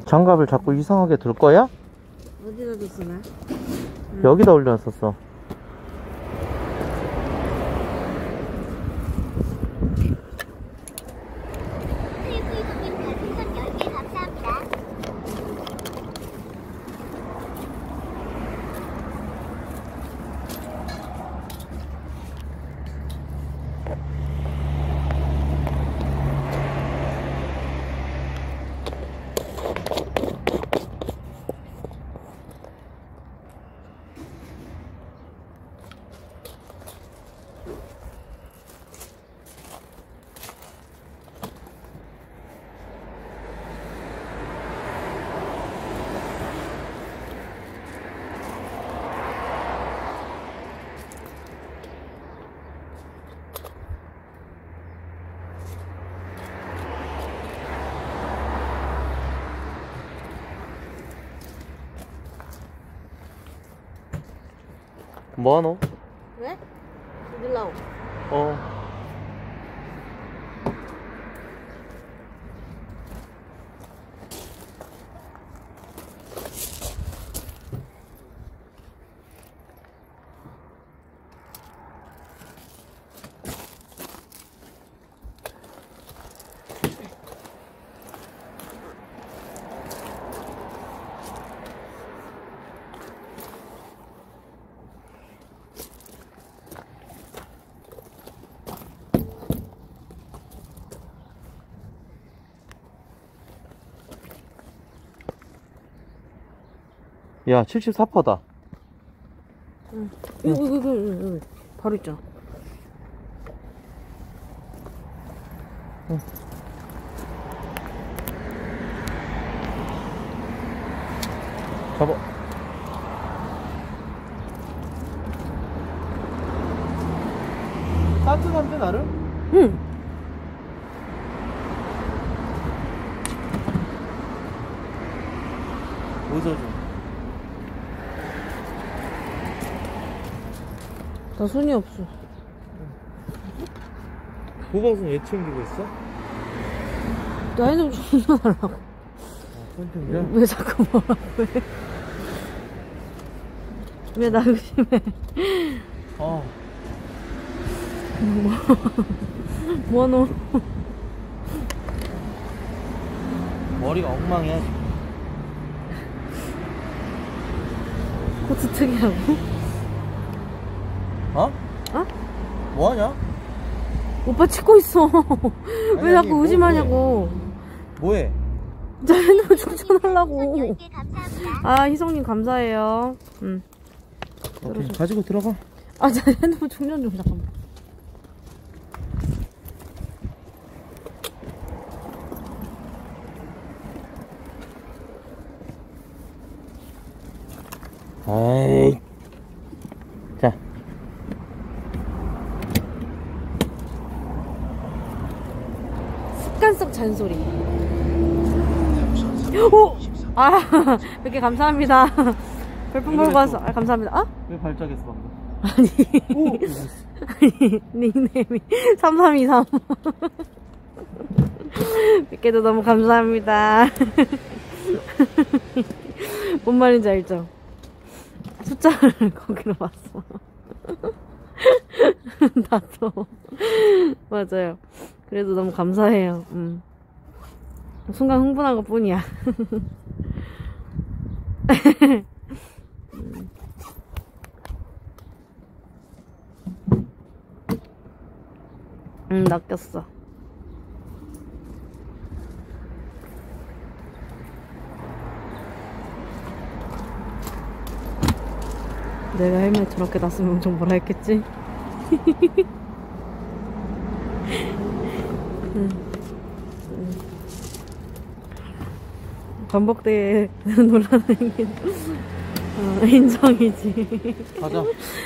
장갑을 자꾸 이상하게 둘 거야? 어디다 뒀으나? 여기다 올려놨었어. 뭐하노? 왜? 어딜라오? 야, 74%다. 응. 여기 바로 있잖아. 응. 잡아. 따뜻한데 나름? 응. 웃어줘. 나 손이 없어. 도박은 왜 챙기고 있어? 나 핸드폰 존나 달라고. 손 챙겨? 왜 자꾸 뭐라고 해? 왜 나 의심해? 뭐노? 머리가 엉망이야 지금. 코트 특이하고? 어? 어? 뭐하냐? 오빠 찍고 있어. 왜 아니, 자꾸 의심하냐고. 뭐해? 나 핸드폰 충전하려고. 아, 희성님 감사해요. 응. 오케이, 가지고 들어가. 아, 나 핸드폰 충전 좀 잠깐만. 아이. 자. 습관성 잔소리. 오! 아, 100개 감사합니다. 별풍 걸고 와서. 아, 감사합니다. 아? 왜 발작했어 방금? 아니. 아니, 닉네임이 3323. 100개도 너무 감사합니다. 뭔 말인지 알죠? 숫자를 거기로 봤어. 나도. 맞아요. 그래도 너무 감사해요. 순간 흥분한 것 뿐이야. 낚였어. 내가 헬멧 저렇게 놨으면 엄청 뭐라 했겠지? 반복되게 놀라는 인정이지. 가자.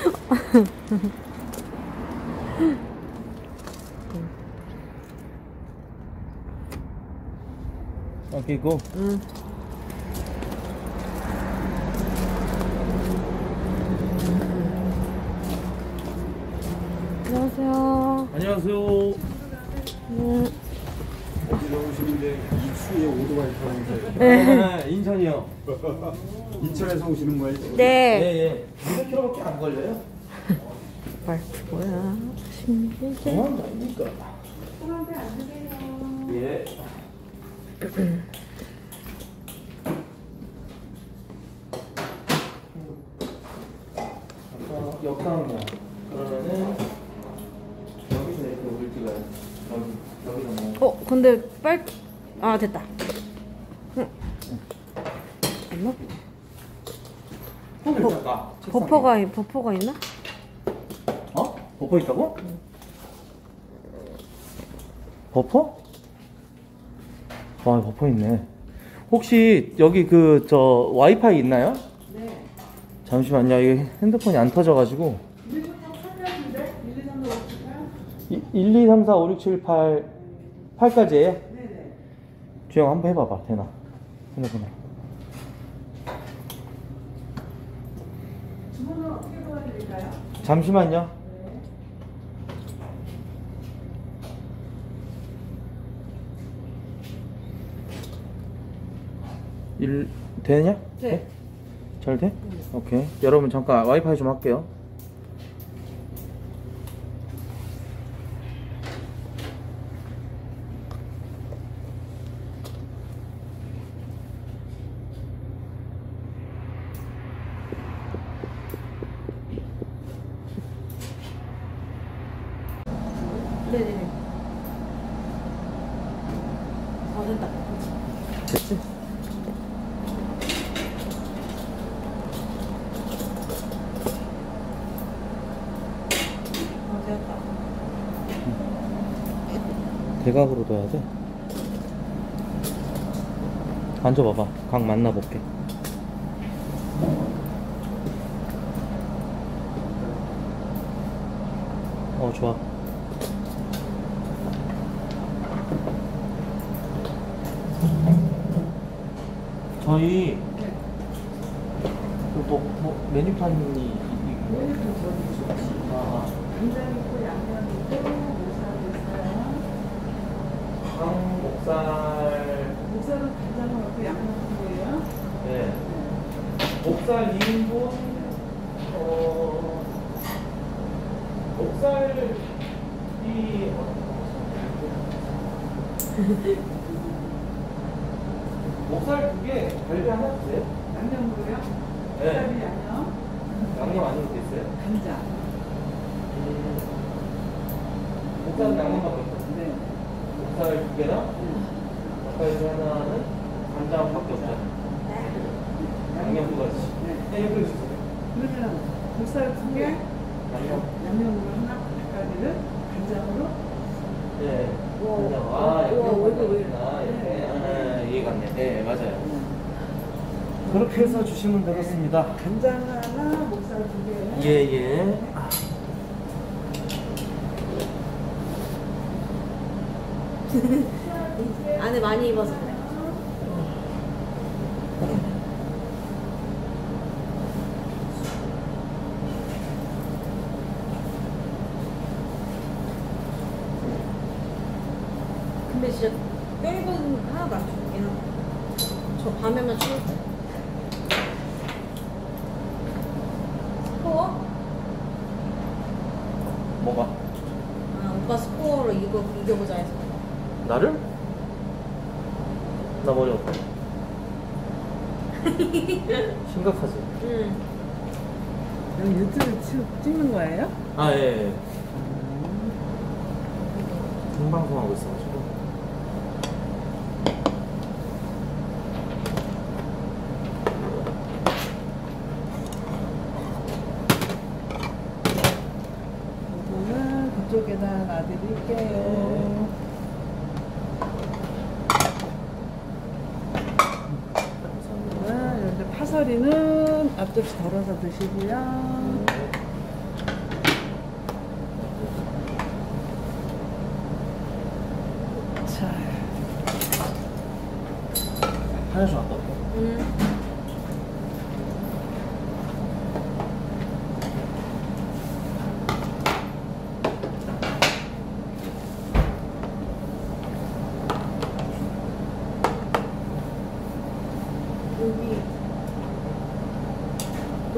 오케이, 고. 안녕하세요. 안녕하세요. 오시는데 이 추위에 오토바이 타는데 네, 인천이요. 인천에서 오시는 거예요? 네. 예. 200km밖에 안 걸려요? 말투 뭐야? 신기해. 정한 거 아닙니까? 예. 역광이야. 그러면은 여기서 이렇게 물 찍어요. 여기서 뭐. 근데 아, 됐다. 응. 됐나? 버퍼가 있나? 어? 버퍼 있다고? 버퍼? 와, 버퍼 있네. 혹시 여기 와이파이 있나요? 네. 잠시만요. 이게 핸드폰이 안 터져가지고. 1, 2, 3, 4, 5, 6, 7, 8, 8까지예요? 네네. 주영 한번 해봐봐. 되나? 핸드폰에. 주문은 어떻게 도와드릴까요? 잠시만요. 되냐? 네. 잘 돼? 오케이. 여러분 잠깐 와이파이 좀 할게요. 네네네. 됐다. 됐지? 됐다. 대각으로 둬야 돼. 앉아봐봐. 각 만나볼게. 좋아. 저희 메뉴판이 있고 간장 있고 양념 있고 목살 있어요. 목살. 목살은 간장을 넣고 양념 넣은 거예요? 네. 목살 2인분. 목살이 목살 2개, 갈비 하나 주세요. 양념으로요? 네. 목살이 양념? 양념 안 넣어도 됐어요? 간장. 목살은 양념밖에 없어. 네. 목살 2개랑 닭갈비 하나는 간장밖에 없잖아. 양념 2가지. 네, 이렇게 주세요. 그러면 목살 2개, 양념. 양념으로 하나, 닭갈비를 간장으로. 네. 우와, 간장. 우와, 이렇게 왜 이렇게. 이해가 네. 네, 맞아요. 그렇게 해서 주시면 되겠습니다. 간장 하나, 목살 2개. 예. 안에 많이 입어서 그래. 근데 진짜 뼈입은 하나도 안 죽긴 하다. 저 밤에만 추울 때. 스코어? 뭐가? 오빠 스코어로 이겨보자 해서. 나를? 나 머리 없다. 심각하지? 응. 여기 유튜브 찍는 거예요? 예. 생방송하고 있어가지고. 이거는 그쪽에다 놔드릴게요. 이제 파서리는 앞접시 덜어서 드시고요. 자, 화장실 갔다 올게. 응.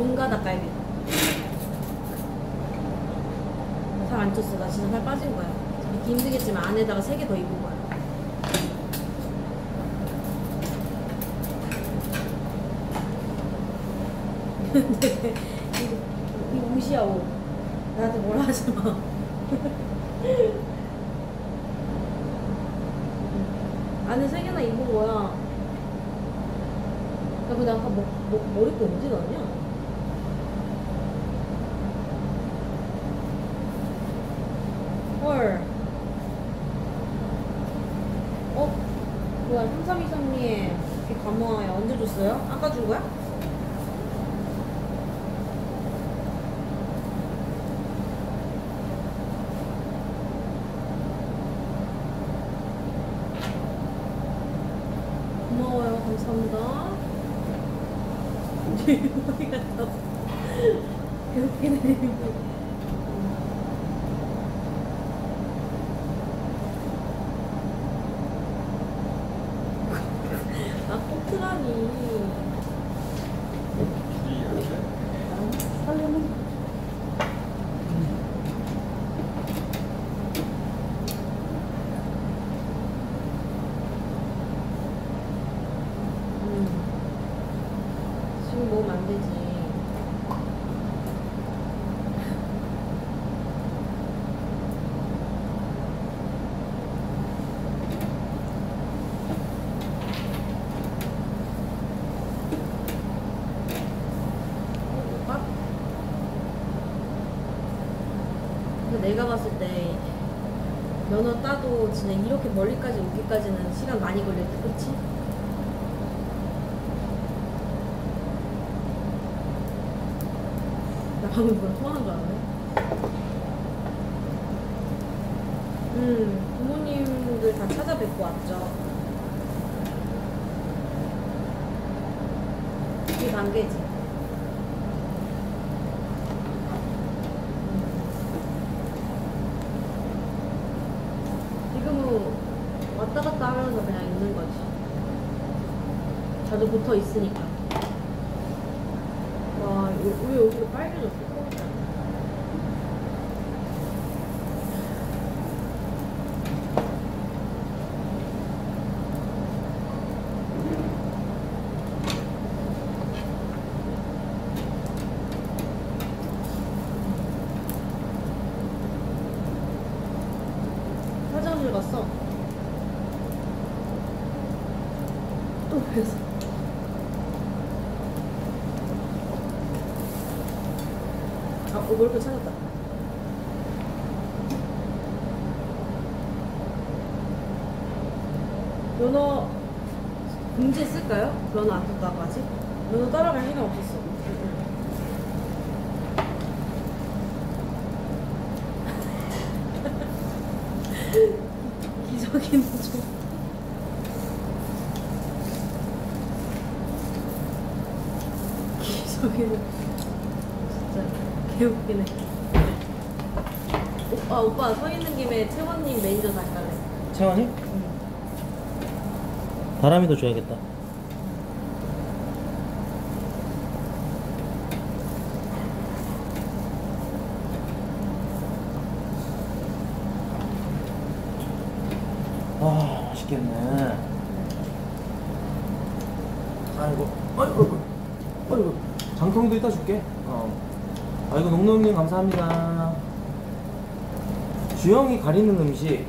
뭔가 닭갈비. 살 안 쪘어. 나 진짜 살 빠진 거야. 믿기 힘들겠지만 안에다가 3개 더 입은 거야. 근데 이거 옷이야 옷. 나한테 뭐라 하지 마. 안에 3개나 입은 거야. 야, 근데 아까 머리끈 언제 나왔냐? 헐. 뭐야, 3323님. 이렇게 감화야. 언제 줬어요? 아까 준 거야? 고마워요. 감사합니다. 머리가 다 개웃기네. 아, 코트라니. 살려면 지금 먹으면 안 되지. 근데 내가 봤을 때 면허 따도 진짜 이렇게 멀리까지 오기까지는 시간 많이 걸릴 때, 그치? 나 방금 뭐랑 통화한 줄 알았네. 부모님들 다 찾아뵙고 왔죠. 이게 단계지. 지금은 왔다 갔다 하면서 그냥 있는 거지. 자주 붙어 있으니까. 와, 왜 여기가 빨개졌어? 화장실 갔어. 또 그래서. 머리끈 찾았다. 면허 금지했을까요? 면허 안 땄다고 아직? 면허 따라갈 시간 없었어. 기저귀는 좀. 기저귀는 진짜 개웃기네. 오빠 서 있는 김에 채원님 매니저 다시 갈래. 채원이? 응. 바람이도 줘야겠다. 아, 맛있겠네. 아이고, 아이고. 장통도 이따 줄게. 아이고, 농농님 감사합니다. 주영이 가리는 음식.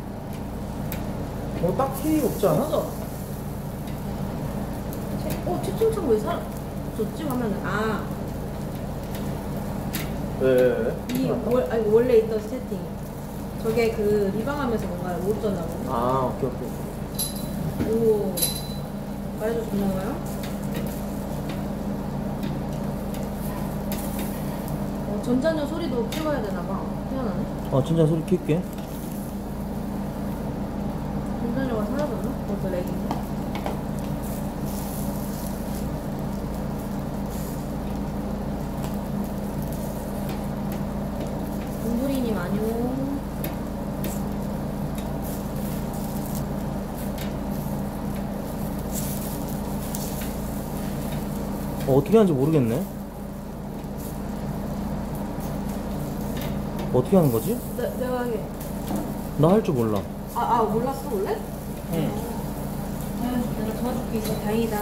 딱히 없지 않아? 없어. 채팅창 왜 줬지? 하면은, 네. 아니, 원래 있던 세팅. 저게 그 리방하면서 뭔가 못 줬나 보네. 오케이. 오, 말해줘서 고마워요. 전자녀 소리도 키워야 되나봐. 희한하네. 진짜 소리 킬게. 전자녀가 사라졌나? 벌써 렉인데. 공부리님 안녕. 어떻게 하는지 모르겠네. 어떻게 하는 거지? 내가 하게. 나 할 줄 몰라. 몰랐어 원래? 응. 내가 도와줄 게 있어. 다행이다.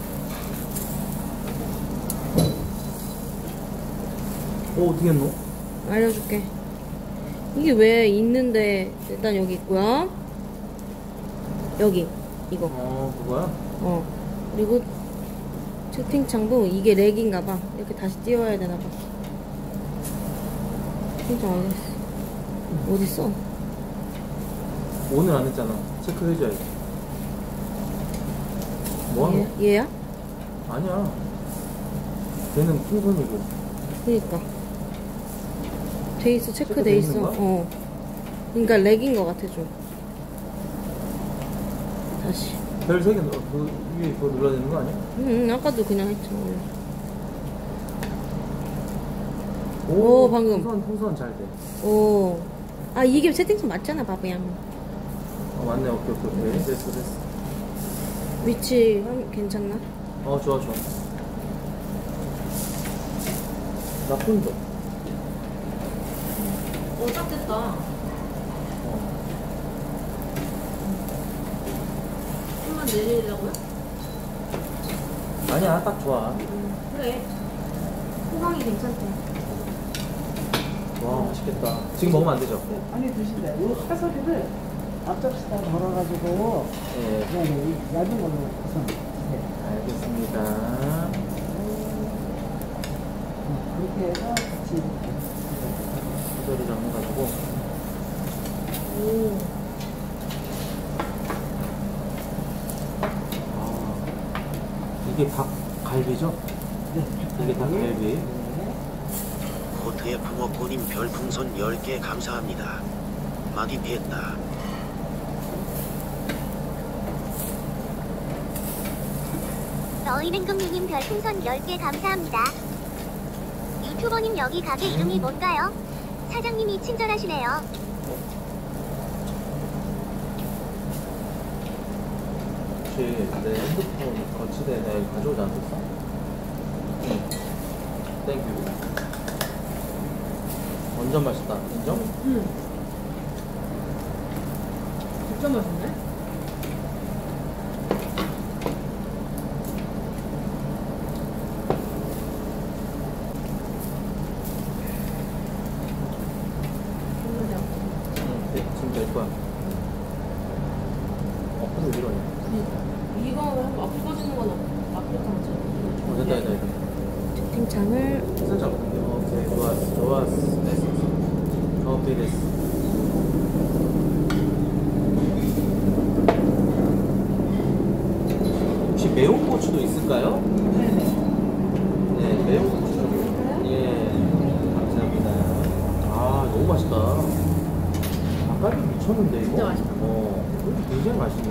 어떻게 했노? 알려줄게. 이게 왜 있는데 일단 여기 있고요. 여기 이거. 그거야? 그리고 채팅창도 이게 렉인가봐. 이렇게 다시 띄워야 되나봐. 채팅창 어딨어? 오늘 안 했잖아. 체크해줘야지. 뭐 하노? 얘야? 아니야. 걔는 풍선이고. 그니까 돼 있어. 체크돼 체크돼 있어. 있는 거야? 그러니까 렉인 것 같아 좀. 다시. 별 3개 그 위에 그거 눌러야 되는 거 아니야? 응, 아까도 그냥 했잖아. 오, 방금. 풍선 잘 돼. 오. 아, 이게 채팅창 맞잖아, 바보야. 맞네. 오케이. 됐어. 위치 괜찮나? 좋아. 나쁜데. 딱 됐다. 좀만 내리려고요? 아니야, 딱 좋아. 그래. 호강이 괜찮대. 와, 맛있겠다. 지금 먹으면 안 되죠? 아니 드신다. 이 파서리를 앞접시다 덜어가지고 네. 그냥 이 얇은 걸로 우선 드세요. 알겠습니다. 그렇게 해서 같이 이렇게. 소리랑 해가지고. 오. 이게 닭갈비죠? 네. 이게 닭갈비. 네. 코트의 붕어꼬님 별풍선 10개 감사합니다. 많이 피했다. 너희는금유님 별풍선 10개 감사합니다. 유튜버님 여기 가게 이름이 뭔가요? 사장님이 친절하시네요. 혹시 내 핸드폰 거치대에 내가 가져오지 않았어? 응. 땡큐. 완전 맛있다. 인정? 응. 진짜 맛있네? 지금 될 거야. 근데 이러네. 이거 앞에 꺼지는 건 앞에 됐다. 채팅창을 살짝. 오케이, 좋았어. 됐어. 오케이, 됐어. 혹시 매운 고추도 있을까요? 네, 매운 고추. 예, 감사합니다. 너무 맛있다. 닭갈비 미쳤는데, 이거? 진짜 맛있다. 굉장히 맛있네.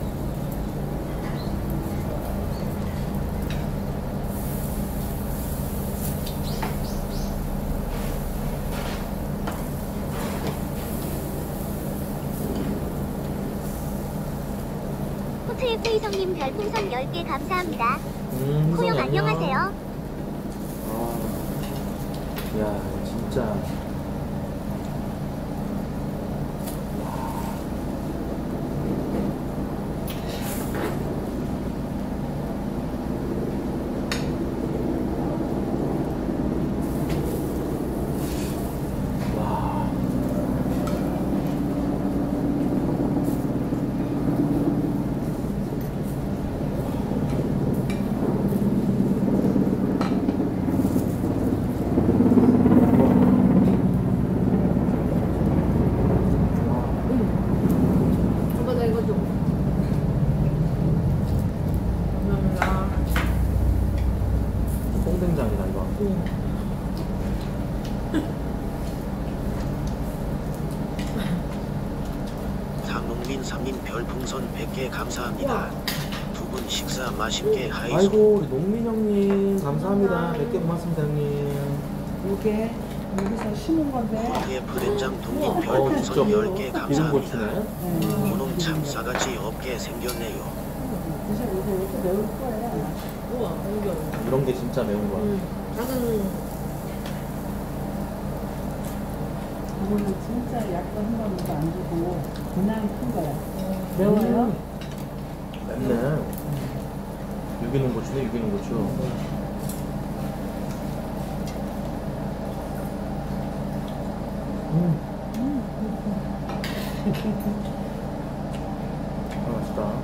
코트의 페이성님 별풍선 10개 감사합니다. 희성이 코영 안녕. 안녕하세요. 야, 진짜. 와. 오빠 나 이거 좀. 감사합니다. 똥된장이다, 이거. 장농민 3님 별풍선 100개 감사합니다. 두 분 식사 맛있게 하이소. 아이고, 우리 농민 형님. 감사합니다. 100개 고맙습니다, 형님. 이게 여기서 심은 건데 코트의 브랜장 동님 진짜. 별풍선 10개 기름 감사합니다. 고추네. 고놈 참 싸가지 없게 생겼네요. 드셔 이렇게 매울 거예요. 우와, 여기. 이런 게 진짜 매운 거야. 작은 이거는 진짜 약도 한 번도 안 주고 그냥 큰 거야. 매워요? 맵네. 유기농 고추네, 유기농 고추. 아, 맛있다.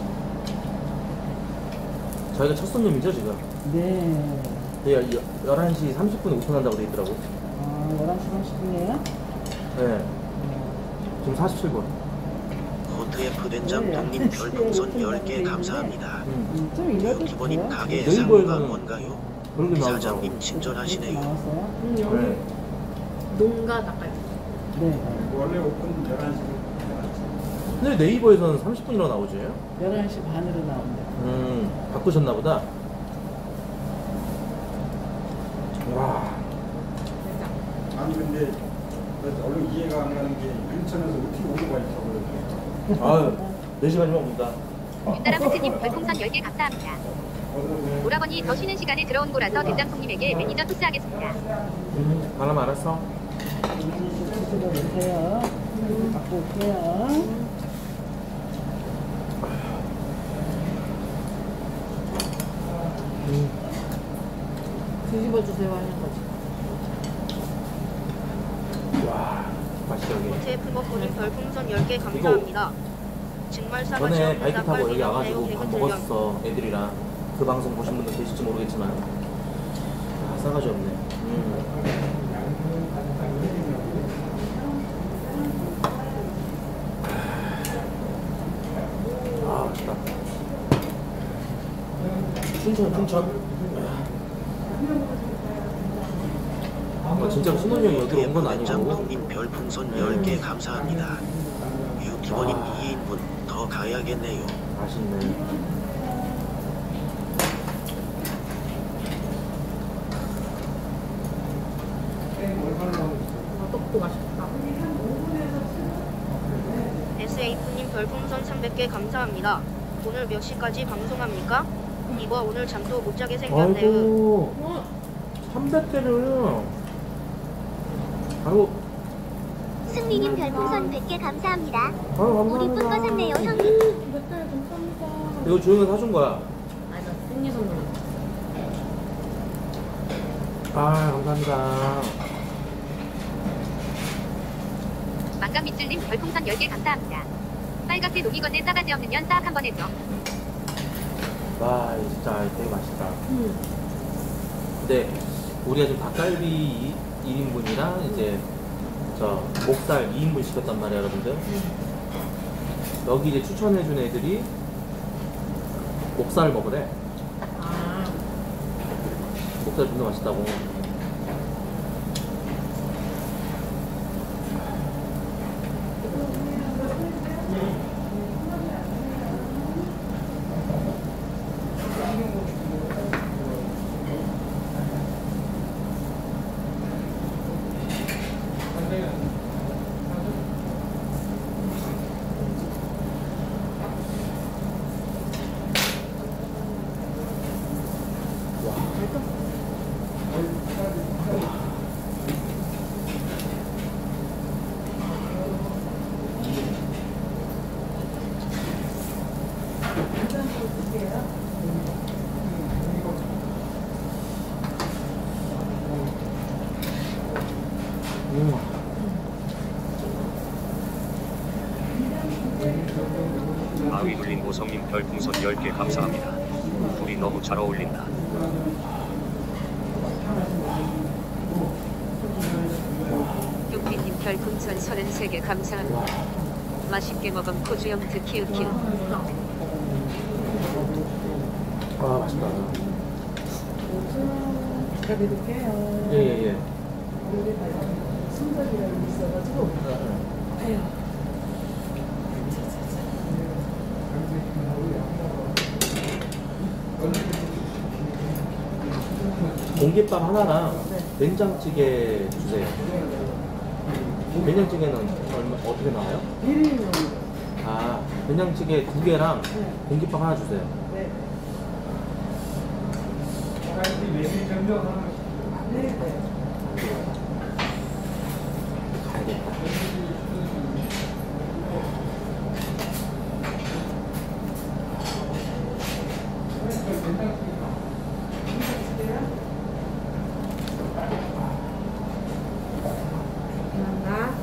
저희가 첫 손님이죠, 지금? 네. 네, 11시 30분에 오픈한다고 돼 있더라고. 아, 11시 30분이에요? 네. 지금 47분. 호트F 된장 독님 별풍선 10개 감사합니다. 좀 일러도 유기본인 돼요? 가게의 네이버에서는 상호가 뭔가요? 그런 게 나오더라고. 사장님 친절하시네요. 나왔어요? 여기 네. 농가 닭갈비. 네. 원래 오픈 11시로 근데 네이버에서는 30분이라고 나오지? 11시 반으로 나온다. 바꾸셨나 보다. 와. 아니 근데 얼른 이해가 안 가는 게 인천에서 어떻게 오토바이 타고 그래. 아유, 4시간이면 옵니다. 윤나라프트님 별풍선 10개 감사합니다. 오라버니 더 쉬는 시간에 들어온 거라서 된장통님에게 매니저 토스하겠습니다. 바람 알았어? 드시고 오세요. 갖고 올게요. 뒤집어 주세요 하는 거지. 와, 맛있다, 여기. 호트F 먹고님 별풍선 10개 감사합니다. 정말 싸가지 전에 없는 바이크 타고 여기 닭갈비랑 와가지고 매운 밥 배가 먹었어, 애들이랑. 그 방송 보신 분들 계실지 모르겠지만. 아, 싸가지 없네. 아, 맛있다. 춘천. 진짜로 신혼여행 여기로 온 건 된장 아니고. 독님 별풍선 10개 감사합니다. 유기본인 2인분 더 가야겠네요. 맛있네. 떡도 맛있다. SA프님 별풍선 300개 감사합니다. 오늘 몇 시까지 방송합니까? 이거 오늘 잠도 못 자게 생겼네요. 아이고, 300개를. 아이고, 승리님 별풍선 100개 감사합니다. 아유, 우리 쁜 거 감사합니다. 샀네요, 형님. 몇달 감사합니다. 이거 조용히 사준 거야. 아니 나 생일 선물. 아, 감사합니다. 망감 밑줄님 별풍선 10개 감사합니다. 빨갛게 녹이 건네 싸가지 없는 년 싹 한번 해줘. 와, 진짜 되게 맛있다. 근데 우리가 지금 닭갈비 1인분이랑 이제 저 목살 2인분 시켰단 말이야, 여러분들. 여기 이제 추천해준 애들이 목살 먹으래. 아, 목살 존나 맛있다고. 아위 눌린 오성님 별풍선 10개 감사합니다. 둘이 너무 잘 어울린다. 육비님 별풍선 33개 감사합니다. 맛있게 먹은 코주영트 키우키우. 아, 맛있다. 제가 드릴게요. 예. 순덕이라고 있어가지고. 아유. 공깃밥 하나랑 된장찌개 주세요. 된장찌개는 어떻게 나와요? 1인용. 아, 된장찌개 2개랑 공깃밥 하나 주세요. 네. 메시지 전달 하나. 네. 가야겠다. 맛있겠다. 나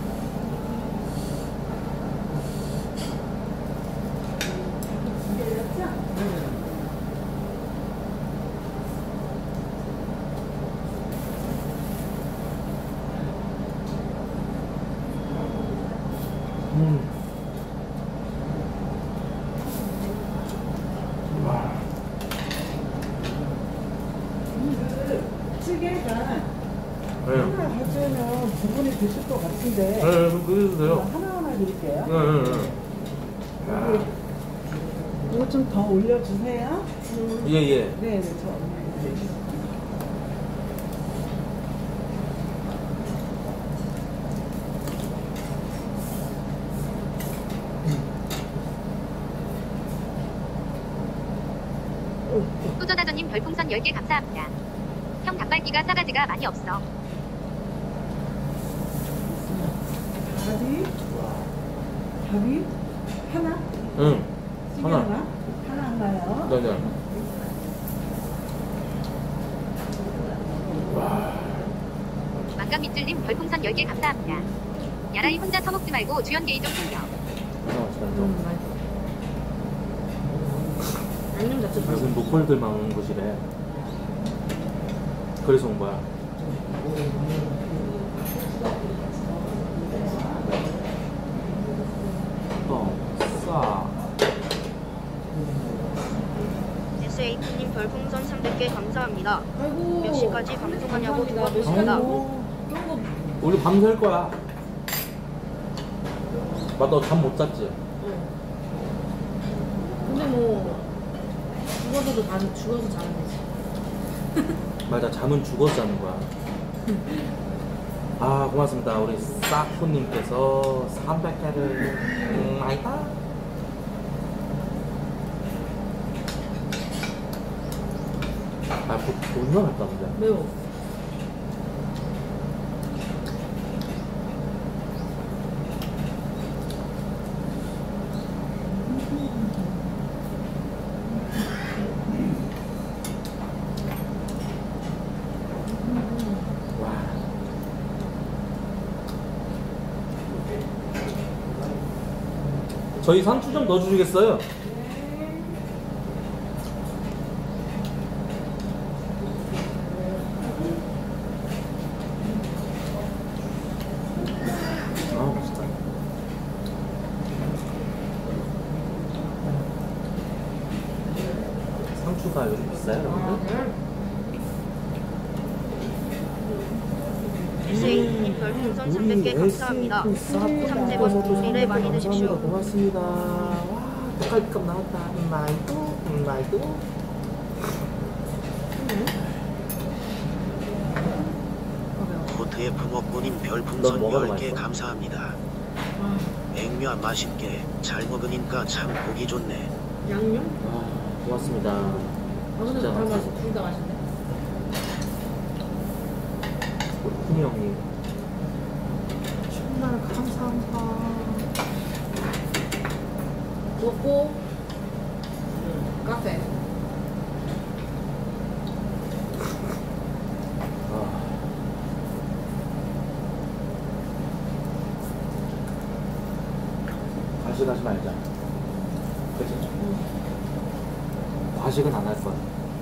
찌개가 네. 하나 해주면 두 분이 드실 것 같은데 네, 그래도 돼요. 하나하나 드릴게요. 네. 이거 좀 더 올려주세요. 예, 예. 네, 네, 저. 소전하저님 별풍선 10개 감사합니다. 형 닭발기가 싸가지가 많이 없어. 밥이? 밥이? 하나? 응. 찌개 하나. 하나? 하나 하나요? 네네. 망감 밑줄님 별풍선 10개 감사합니다. 야라이 혼자 처먹지 말고 주연 게이 좀 챙겨. 맛있어. 양념 자체 좋아. 무슨 로컬들만 오는 곳이래. 그래서 온 거야. 싸. SA님 별풍선 300개 감사합니다. 아이고. 몇 시까지 방송하냐고 감사합니다. 몇 물어봅니다. 시까지? 그런 거. 우리 밤샐 거야. 너 잠 못 잤지? 응. 근데 뭐 죽어서도 반 죽어서 자면 되지. 맞아, 잠은 죽어서 자는 거야. 아, 고맙습니다. 우리 싸쿠님께서 300개를. 아이다. 아, 존나 맵다, 근데. 매워. 와. 저희 상추 좀 넣어주시겠어요? 아, 맛있다. 상추가 요즘 비싸요, 여러분들? SA님 별풍선 300개 감사합니다. 참새버섯 일에 많이 드십시오. 고맙습니다. 와, 닭갈비값 나왔다. 마이도. 코트의 붕어꾼인 넌 별풍선 뭐가 10개 맛있어? 감사합니다. 맹묘 맛있게 잘 먹으니까 참 보기 좋네. 양념? 아, 고맙습니다. 아 근데 진짜 다 맛있어. 맛있어. 둘 다 맛있네. 우리 쿤이 형님. 정말 감사합니다. 먹고 카페. 과식하지 말자. 그치? 과식은 안 할 거야.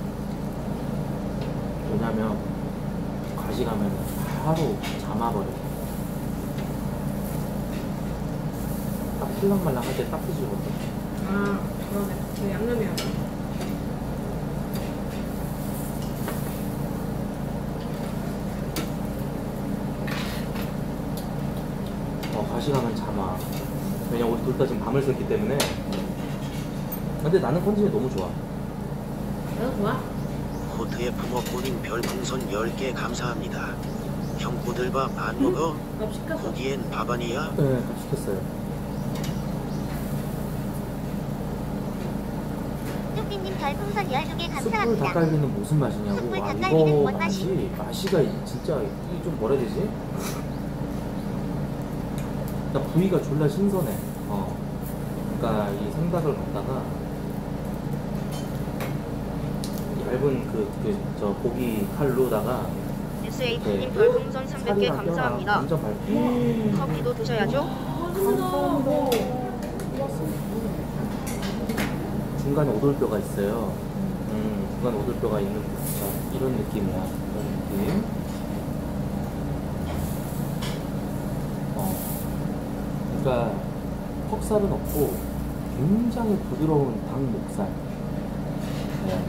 왜냐면 과식하면 하루 잠아버려. 딱 풀랑말랑 할 때 딱 드시거든. 아 그러네. 그 양념이야. 과식하면 잠아. 왜냐면 우리 둘 다 지금 밤을 샜기 때문에. 근데 나는 컨디션이 너무 좋아. 나도 좋아. 코트의 붕어꾼인 별풍선 10개 감사합니다. 형 꼬들밥 안 먹어? 밥 시켰어. 거기엔 밥 아니야? 네, 밥 시켰어요. 뚝비님 별풍선 12개 숯불 감사합니다. 닭갈비는 무슨 맛이냐고. 숯불 와, 닭갈비는 이거 뭔 맛이? 맛이가 진짜 이게 좀 뭐라 해야 되지? 그러니까 부위가 졸라 신선해. 그러니까 이 생닭을 갖다가 얇은 저 고기 칼로다가 SA님 별풍선 300개 감사합니다. 완전 밟고 커피도 드셔야죠. 중간에 오돌뼈가 있어요. 중간에 오돌뼈가 있는 자, 이런 느낌이야. 이런 느낌. 그러니까 퍽살은 없고 굉장히 부드러운 닭 목살. 네.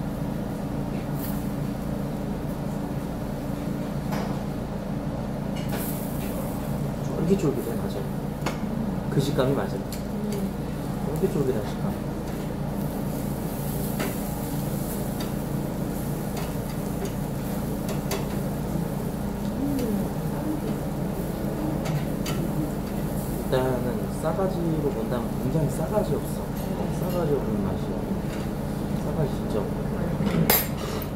쫄깃쫄깃해 맞아. 그 식감이 맞아. 쫄깃쫄깃한 식감. 일단은 싸가지로 본다면 굉장히 싸가지 없어. 싸가지 없는 맛이야. 싸가지 진짜 없어.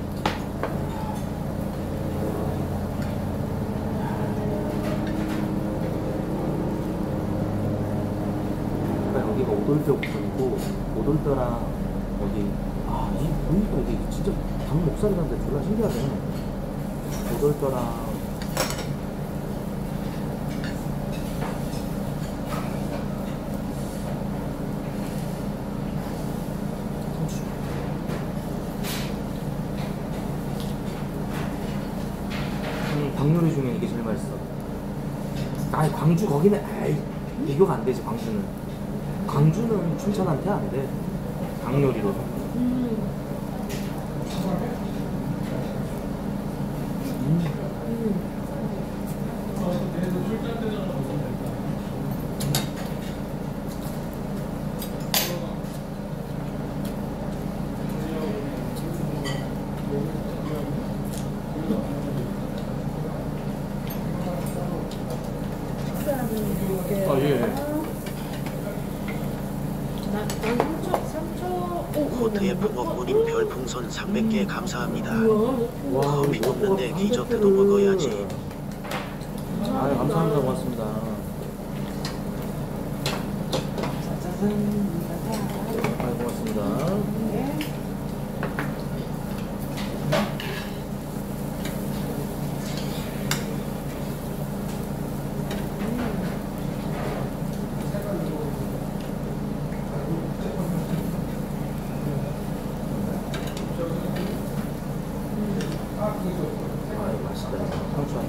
그러니까 여기가 오돌뼈 부분이고 오돌뼈랑 어디 이 부위가 이게 진짜 닭 목살이란데 졸라 신기하네. 오돌뼈랑 닭 요리 중에 이게 제일 맛있어. 광주 거기는 비교가 안 되지. 광주는 춘천한테 안 돼. 닭 요리로. 코트의 붕어꾸님 별풍선 300개 감사합니다. 커피 없는데 디저트도 먹어야지. 감사합니다. 고맙습니다. 고맙습니다. 맛있다. 상추.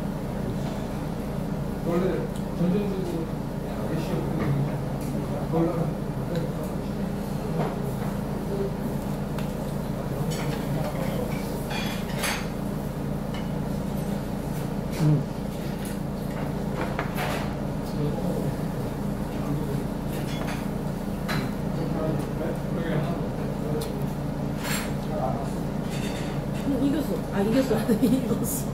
이겼어.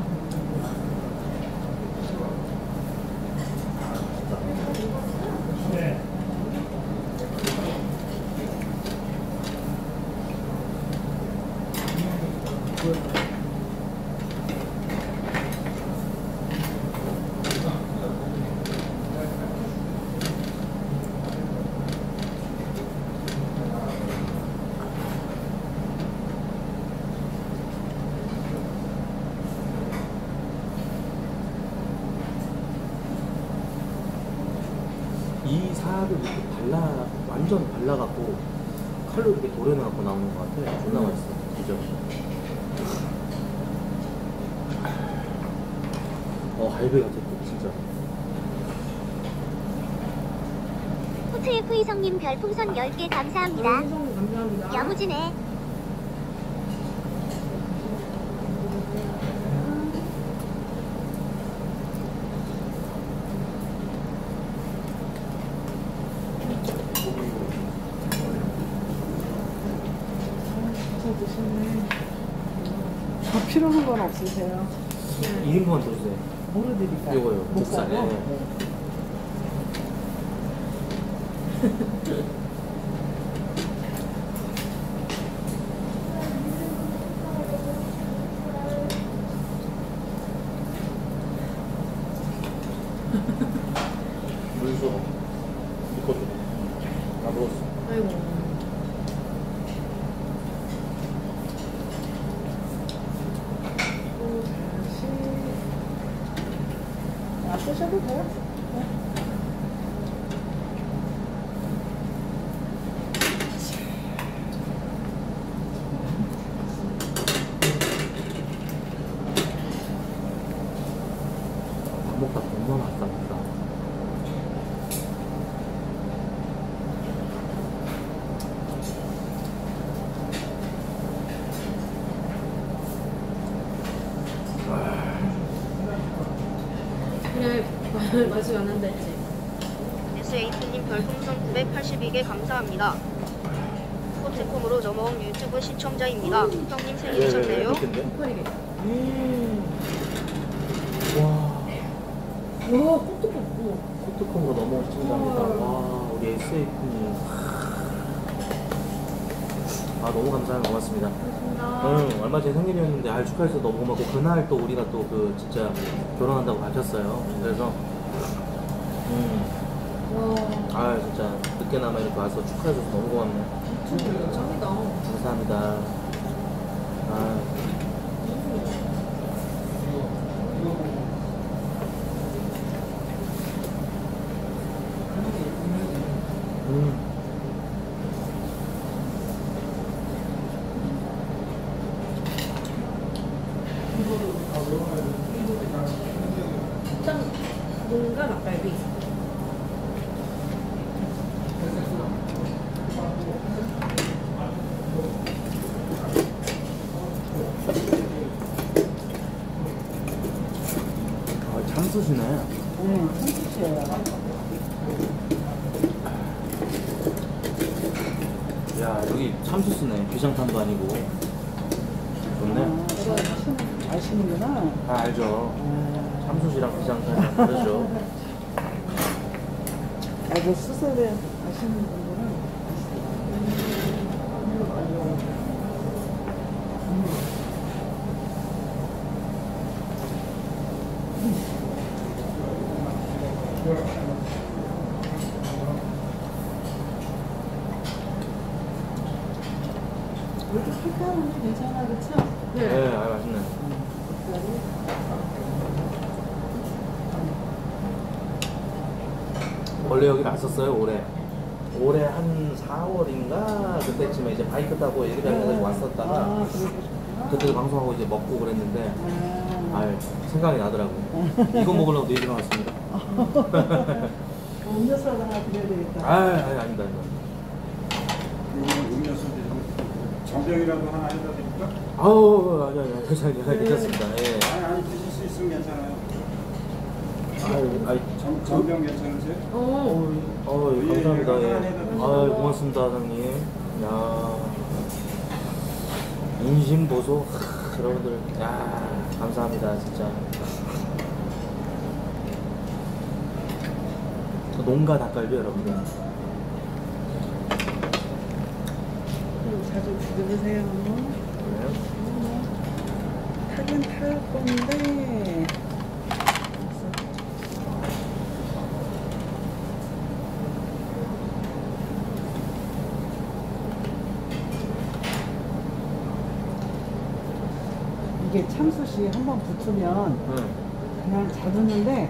이 살을 이렇게 완전 발라갖고 칼로 이렇게 도려내갖고 나오는 것 같아. 존나 맛있어. 그죠? 할배 같아, 진짜. 호트F 이성님 별풍선 10개 감사합니다. 감사합니다. 야무지네. 더 필요한 건 없으세요? 1인분만 들어주세요. 뭐로 드릴까요? 요거요. 목살. 목살로? 네. 아이고. 아, 쓰셔도 돼요? 밥 먹다 너무 맛있다. 그래, 맛이 안 난다 했지. SAT님 별풍선 982개 감사합니다. 포트콤으로 넘어온 유튜브 시청자입니다. 형님 생일이셨네요. 폭발이게. 와, 와, 꽃도 뽑고. 코트콤으로 넘어온 시청자입니다. 와, 우리 SAP님. 아, 너무 감사합니다. 고맙습니다. 고맙습니다. 얼마 전에 생일이었는데 축하해서 너무 고맙고 그날 또 우리가 또 그 진짜 결혼한다고 밝혔어요. 그래서 와, 진짜 늦게나마 이렇게 와서 축하해줘서 너무 고맙네. 진짜 짱이다. 감사합니다. 아, 일단 뭔가 닭갈비. 참수시네. 네, 참치예요. 야, 여기 참수시네. 비장탄도 아니고. 좋네. 아시는구나. 다 알죠. 참수시랑 비장탄이랑 다르죠. 아주 수세를 아시는 분들은 이렇게 칼칼한데 괜찮아, 그쵸? 네, 맛있네. 원래 여기 왔었어요, 올해 한 4월인가 그때쯤에 이제 바이크 타고 얘기를 왔었다가 그때 방송하고 이제 먹고 그랬는데 생각이 나더라고요. 이거 먹으려고 4시간 왔습니다. 음료수 하나 드려야 되겠다. 아닙니다. 음료수 전병이라도 하나 해다 드릴까? 아니, 괜찮습니다. 예. 아니 드실 수 있으면 괜찮아요. 아유, 전병 괜찮으세요? 감사합니다. 예. 고맙습니다, 사장님. 야, 인심 보소. 여러분들, 감사합니다, 진짜. 농가 닭갈비, 여러분들. 자주 드세요. 타긴 탈 건데. 이게 참숯이 한번 붙으면 그냥 잡았는데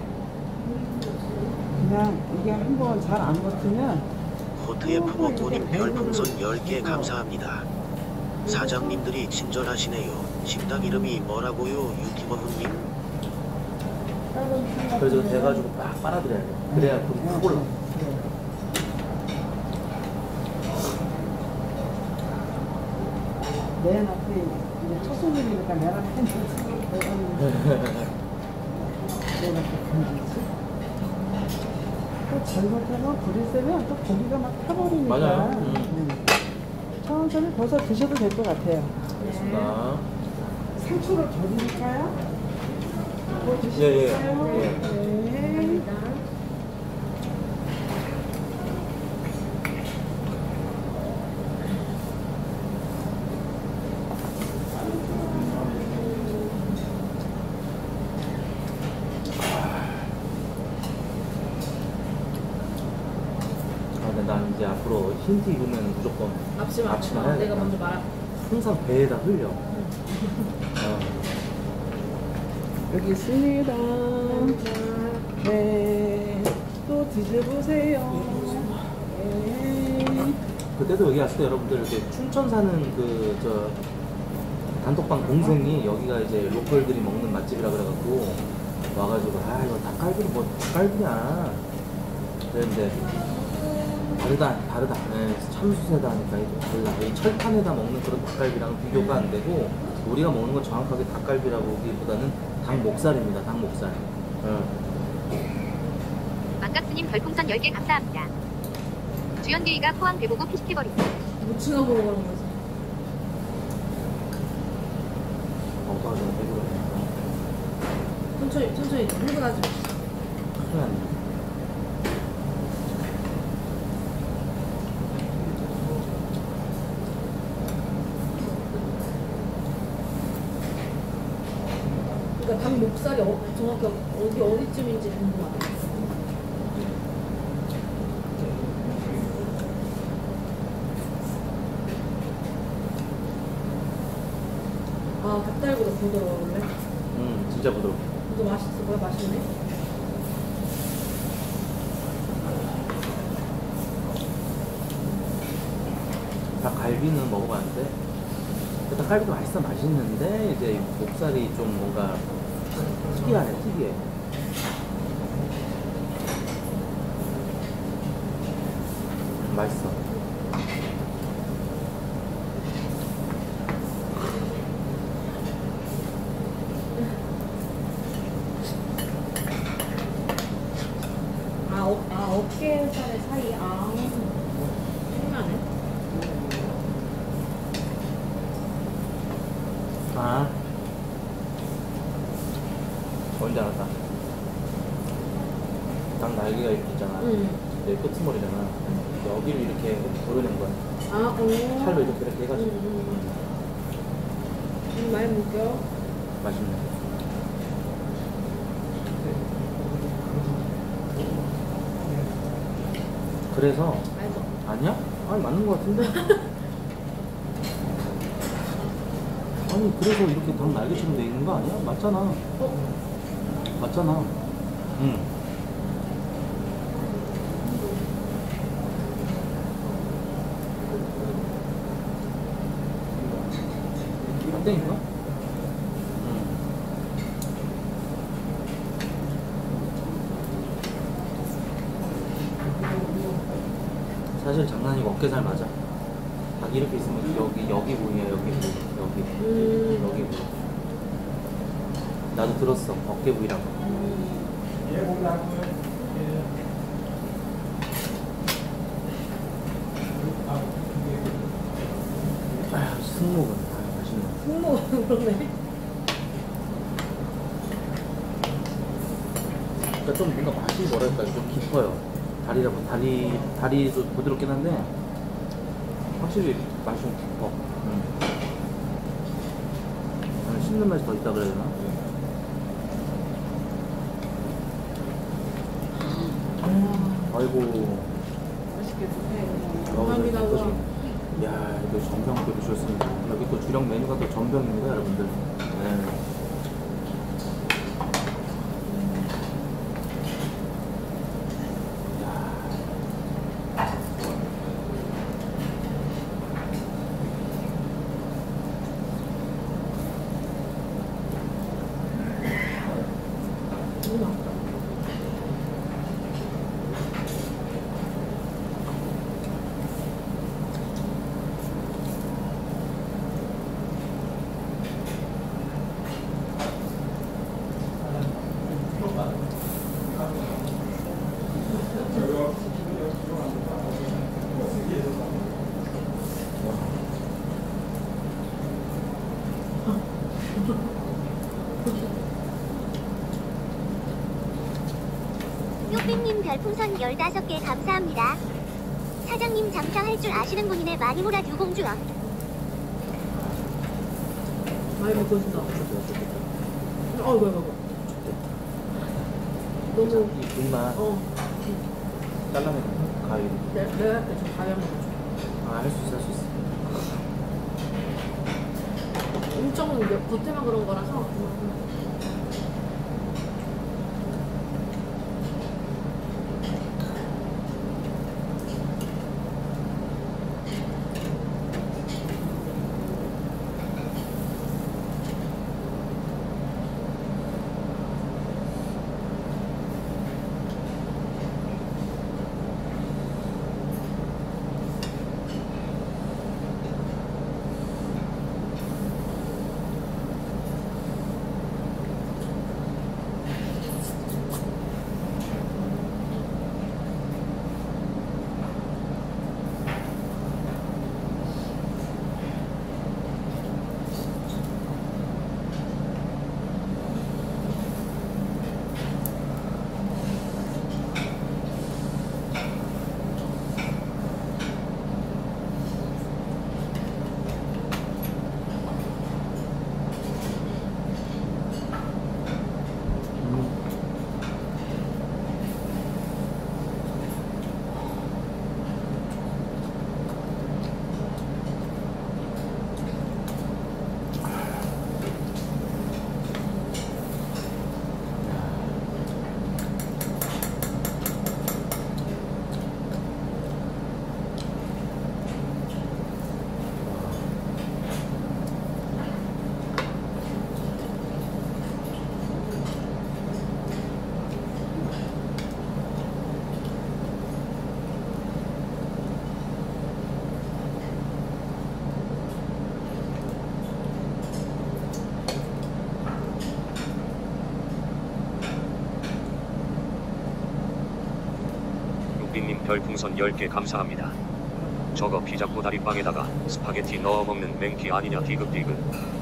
그냥 이게 한번 잘 안 붙으면 호트의 부모님 별풍선 10개 감사합니다. 사장님들이 친절하시네요. 식당 이름이 뭐라고요, 유튜버님? 그래서 돼가지고 막 빨아들여야 돼. 그래야 불이 팍 올라. 맨 앞에 이제 첫 손님이니까 맨 앞에 맨 앞에 건지지. 또 잘못하면 불이 세면 또 고기가 막 타버리니까. 맞아요. 천천히 벌써 드셔도 될 것 같아요. 알겠습니다. 상추를 더 드릴까요? 뭐 드실까요? 예. 네. 난 이제 앞으로 힌트 입으면 무조건 앞치마. 앞치마 해야 내가 돼. 먼저 말. 항상 배에다 흘려. 여기 있습니다. 네. 또 드셔보세요. 네. 그때도 여기 왔을 때 여러분들 이렇게 춘천 사는 그 저 단톡방 동생이 여기가 이제 로컬들이 먹는 맛집이라 그래갖고 와가지고 아 이거 닭갈비는 뭐 닭갈비냐 그랬는데 다르다. 네, 참수세다 하니까 이게 달라. 이 철판에다 먹는 그런 닭갈비랑 비교가 안 되고 우리가 먹는 건 정확하게 닭갈비라고 보기보다는 닭 목살입니다. 닭 목살. 망각스님 별풍선 10개 감사합니다. 주연계이가 포항 배보고 피식해버린다. 무침가 보러 가는 거지. 어떠하죠? 배부르네. 천천히 흥분하지 마. 큰일 났네. 그러니까 닭 목살이 정확히 어디쯤인지 궁금하다. 아, 닭다리보다 부드러워 원래? 진짜 부드러워. 너 맛있어? 뭐야 맛있네? 닭갈비는 먹어봤는데 닭갈비도 맛있는데 이제 목살이 좀 뭔가 특이해. 맛있어. 어깨살의 사이. 신기하네. 뭔지 알았다. 닭 날개가 이렇게 있잖아. 내 끄트머리잖아. 여기를 이렇게 도려낸 거야. 팔로 이렇게 해가지고. 많이 먹겨. 맛있네. 그래서 알죠. 아니야? 아니 맞는 거 같은데? 아니 그래서 이렇게 닭 날개처럼 돼 있는 거 아니야? 맞잖아. 맞잖아. 응. 맞다니까? 응. 사실 장난이고 어깨살 맞아. 닭 이렇게 있으면 여기 부위야. 여기 부위. 나도 들었어. 어깨 부위라고. 승모근. 맛있네. 승모근 그러네. 그러니까 좀 뭔가 맛이 뭐랄까 좀 깊어요. 다리도 부드럽긴 한데 확실히 맛이 좀 깊어. 씹는 맛이 더 있다 그래야 되나? 아이고. 맛있게 드세요. 감사합니다. 야, 이거 전병 또 주셨습니다. 여기 또 주력 메뉴가 또 전병입니다, 여러분들. 네. 뿅뿅님 별풍선 15개 감사합니다. 사장님 장사할 줄 아시는 분이네. 많이 몰아주 공주왕. 많이 먹고 싶다. 이거. 너무. 이 불만 잘라내는 가위. 내가 할때 좀 가위 한번 줘. 아, 할 수 있어, 할 수 있어. 엄청 겉에만 그런 거라서. 님 별풍선 10개 감사합니다. 저거 피자 꼬다리빵에다가 스파게티 넣어 먹는 맹기 아니냐 디귿디귿.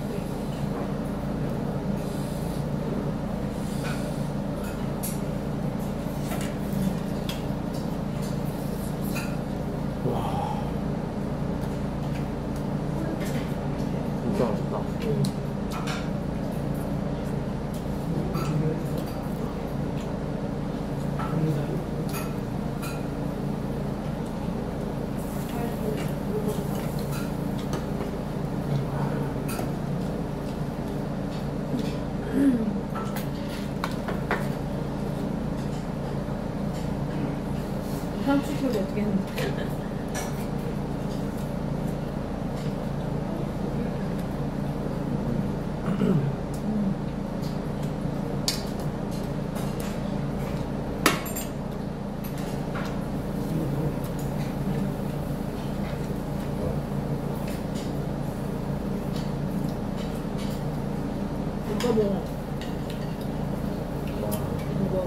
진짜 맛있다. 삼촌이 어떻게 했는지. 이거 뭐? 이거.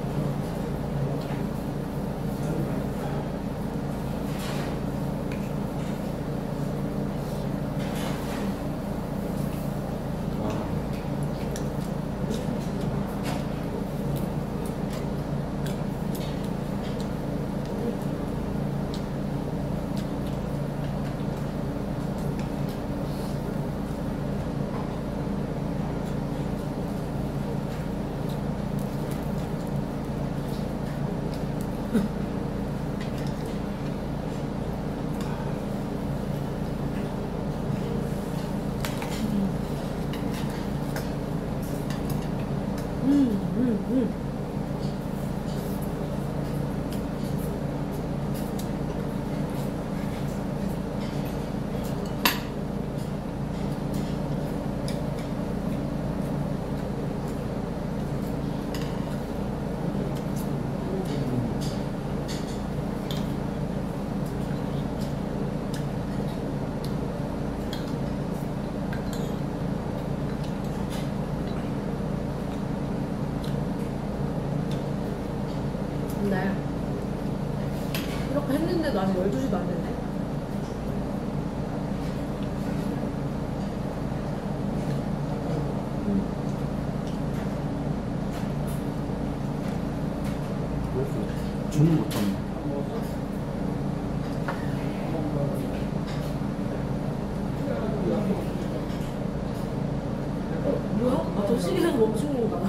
근데 이렇게 했는데도 아직 12시도 안 됐네. 주문 못 잡네. 뭐야? 아, 저 시계에서 멈춘 건가?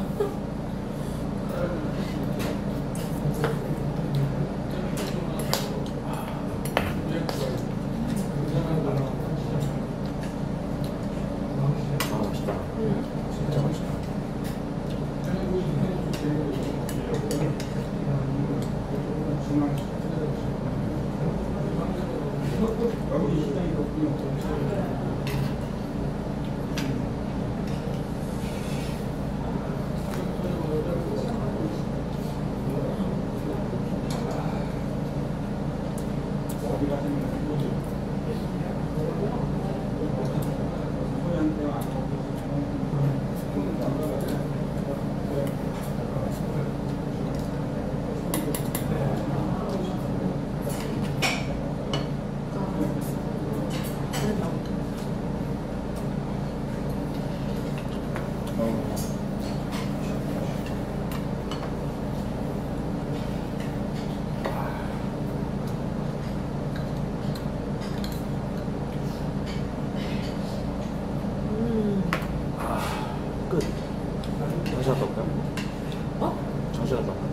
끝. 다시 갔다 올까요? 어? 다시 갔다 올까요?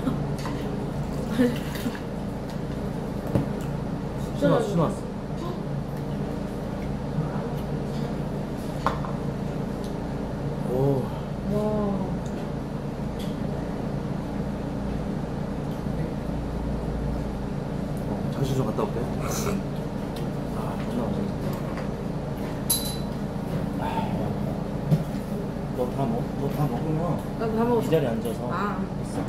신왔어. 오. 와. 잠시 좀 갔다 올게요. 아, 존나 맛있다. 너 다 먹으면 나도 다 먹었어. 이 자리에 앉아서 아. 있어.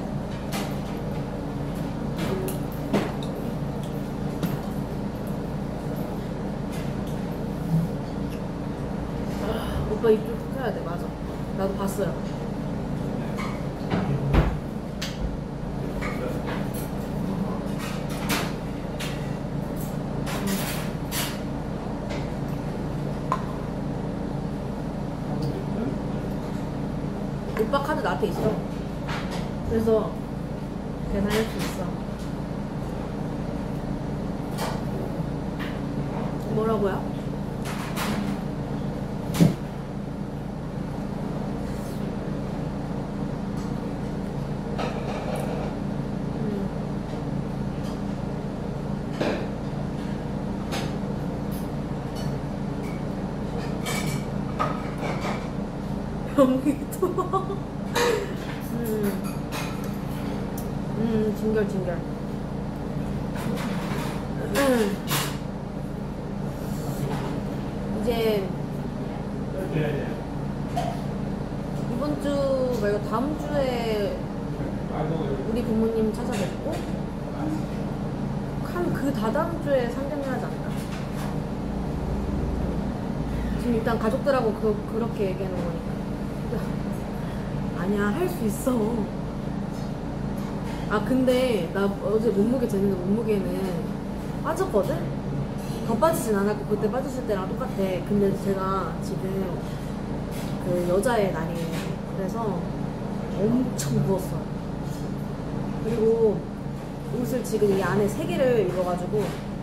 오빠 입 좀 펴야 돼. 맞아. 나도 봤어요. 오빠 카드 나한테 있어. 그래서 계산할 수 있어. 뭐라고요? 병기도 진결 이제 이번 주 말고 다음 주에 우리 부모님 찾아뵙고 한 그 다다음 주에 상견례 하지 않나? 지금 일단 가족들하고 그렇게 얘기하는 거니까. 아니야, 할 수 있어. 아, 근데 나 어제 몸무게 쟀는데 몸무게는 빠졌거든? 더 빠지진 않았고 그때 빠졌을 때랑 똑같아. 근데 제가 지금 그 여자의 날이에요. 그래서 엄청 부었어요. 그리고 옷을 지금 이 안에 3개를 입어가지고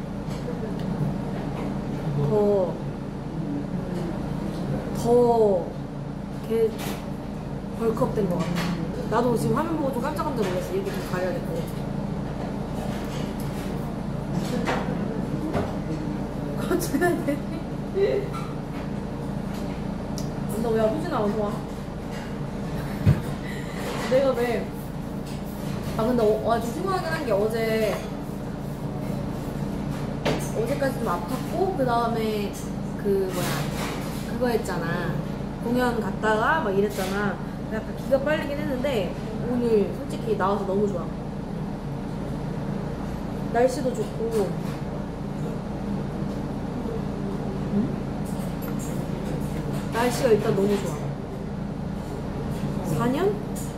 더 벌크업된 것 같아. 나도 지금 화면 보고 좀 깜짝깜짝 놀랐어. 이렇게 좀 가려야 될 것 같아. 거쳐야 돼. 너 왜 후진아 어서 와. 내가 왜? 아 근데 좀 피곤하긴 한 게 어제까지 좀 아팠고 그 다음에 그거 했잖아. 공연 갔다가 막 이랬잖아. 약간 기가 빨리긴 했는데 오늘 솔직히 나와서 너무 좋아. 날씨도 좋고. 응? 날씨가 일단 너무 좋아. 4년?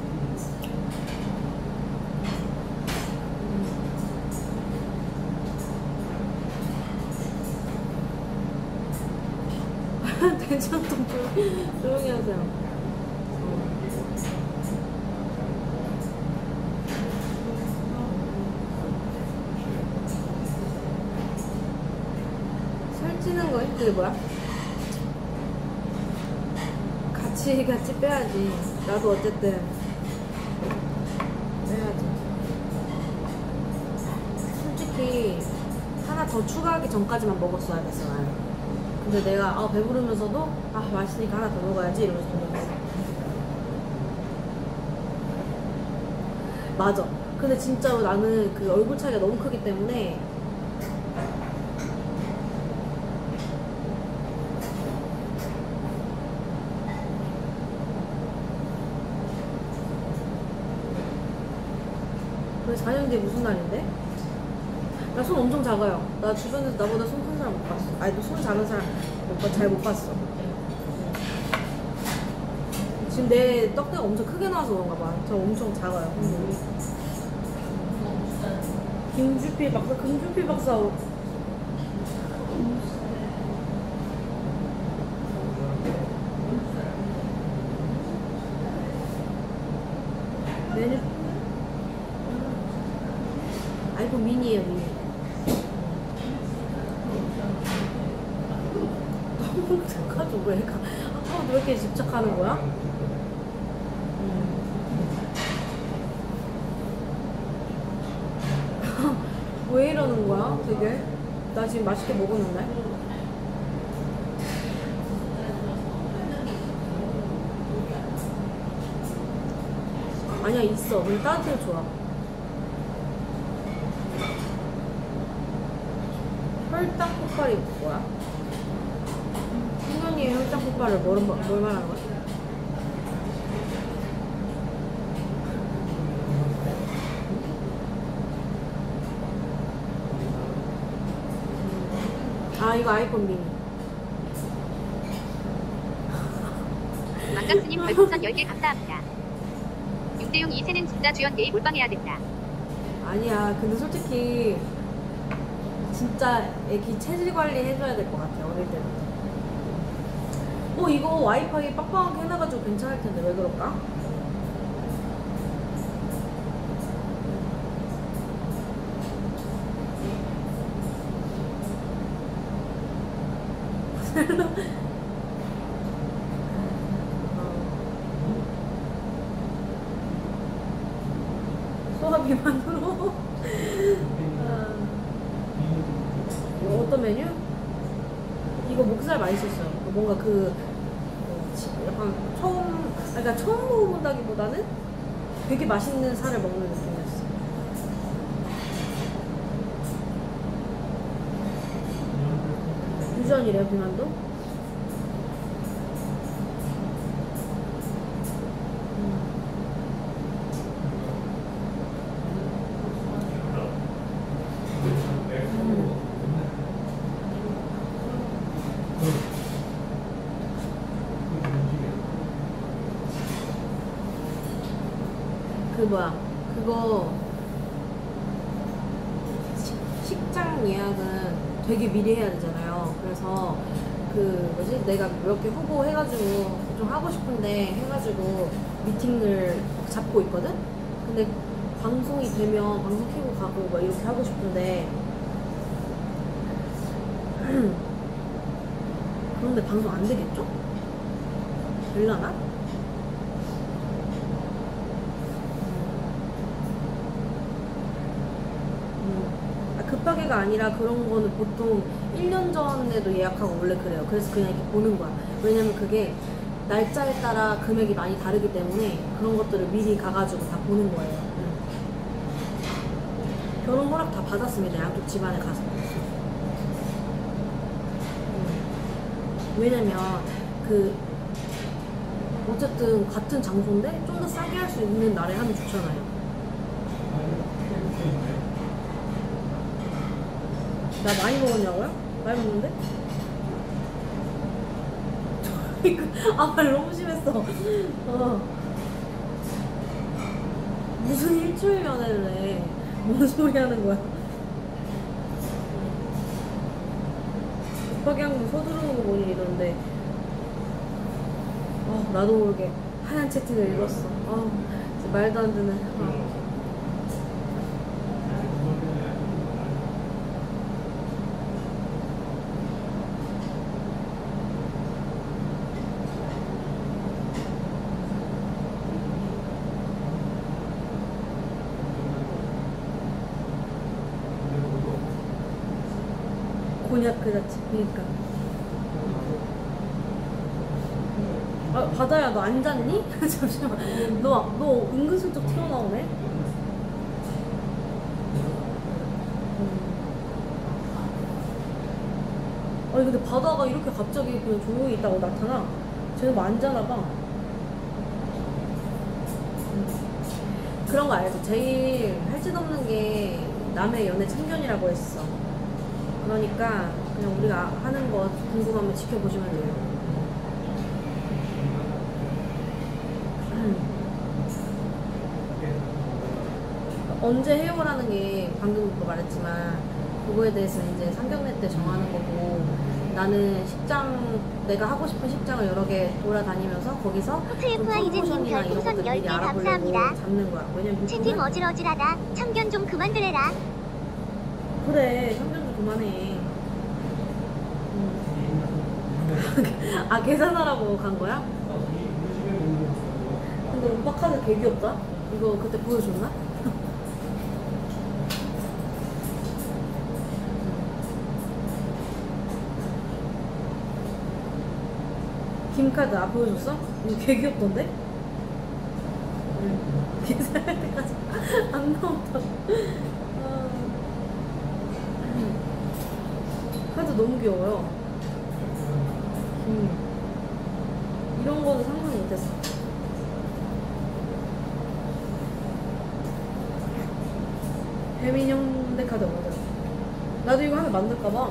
괜찮아. 좀 조용히 하세요. 살찌는 거 힘들게 뭐야? 같이 빼야지. 나도 어쨌든 빼야지. 솔직히 하나 더 추가하기 전까지만 먹었어야 됐어 나는. 근데 내가 배부르면서도 맛있으니까 하나 더 먹어야지 이러면서 먹었어. 맞아. 근데 진짜로 나는 그 얼굴 차이가 너무 크기 때문에 4년 뒤에 무슨 날인데? 나 손 엄청 작아요. 나 주변에서 나보다 손 큰 사람 못 봤어. 아니, 손 작은 사람 잘 못 봤어. 지금 내 떡대가 엄청 크게 나와서 그런가 봐. 저 엄청 작아요. 김주필 박사, 금주필 박사. 메뉴 아이폰 미니에요, 미니. 너무 착하죠, 왜? 아까부터 왜 이렇게 집착하는 거야? 왜 이러는 거야, 되게? 나 지금 맛있게 먹었는데? 아니야, 있어. 근데 따뜻해 좋아. 혈당 폭발이 뭐야? 승현이의 혈당 폭발을 뭘 말하는 거야? 아, 이거 아이폰 미니. 망각스님 별풍선 10개 감사합니다. 6대6 2세는 진짜 주연 게임 몰빵해야 된다. 아니야, 근데 솔직히 진짜 애기 체질 관리 해줘야 될 것 같아, 어릴 때부터. 이거 와이파이 빡빡하게 해놔가지고 괜찮을 텐데 왜 그럴까? 소화 비만으로. 어떤 메뉴? 이거 목살 맛있었어요. 뭔가 약간 그러니까 처음 먹어본다기보다는 되게 맛있는 살을 먹는 느낌이었어. 유전이래요, 비만도? 그거 식장 예약은 되게 미리 해야 되잖아요. 그래서 내가 몇 개 후보 해가지고 좀 하고 싶은데 해가지고 미팅을 잡고 있거든? 근데 방송이 되면 방송 켜고 가고 막 이렇게 하고 싶은데 그런데 방송 안 되겠죠? 될라나? 급하게가 아니라 그런 거는 보통 1년 전에도 예약하고 원래 그래요. 그래서 그냥 이렇게 보는 거야. 왜냐면 그게 날짜에 따라 금액이 많이 다르기 때문에 그런 것들을 미리 가가지고 다 보는 거예요. 결혼 허락 다 받았습니다. 양쪽 집안에 가서. 왜냐면 어쨌든 같은 장소인데 좀 더 싸게 할 수 있는 날에 하면 좋잖아요. 나 많이 먹었냐고요? 많이 먹는데? 말 너무 심했어. 무슨 일주일 연애를 해? 뭔 소리 하는 거야? 급하게 한 거 서두르는 거 보니 이러는데 나도 모르게 하얀 채팅을 읽었어. 진짜 말도 안 되네. 곤약 그 자체. 그니까. 바다야, 너 안 잤니? 잠시만. 너 은근슬쩍 튀어나오네? 아니, 근데 바다가 이렇게 갑자기 그냥 조용히 있다고 나타나? 쟤는 뭐 안 자나 봐. 그런 거 알죠? 제일 할 짓 없는 게 남의 연애 참견이라고 했어. 그러니까 그냥 우리가 하는 거 궁금하면 지켜보시면 돼요. 언제 해요라는 게 방금도 말했지만 그거에 대해서 이제 상견례 때 정하는 거고, 나는 직장, 내가 하고 싶은 직장을 여러 개 돌아다니면서 거기서 호트유프아이즈님 별풍선 10개 감사합니다. 잡는 거야. 왜냐면 채팅 어질어질하다. 참견 좀 그만두래라. 그래, 참견 좀 그만해. 아, 계산하라고 간 거야? 근데 오빠 카드 개 귀엽다? 이거 그때 보여줬나? 김카드 보여줬어? 이거 개 귀엽던데? 계산할 때까지 안 나온다고. 카드 너무 귀여워요. 이런 거는 상상 못했어. 배민영 내 카드 맞아. 나도 이거 하나 만들까봐.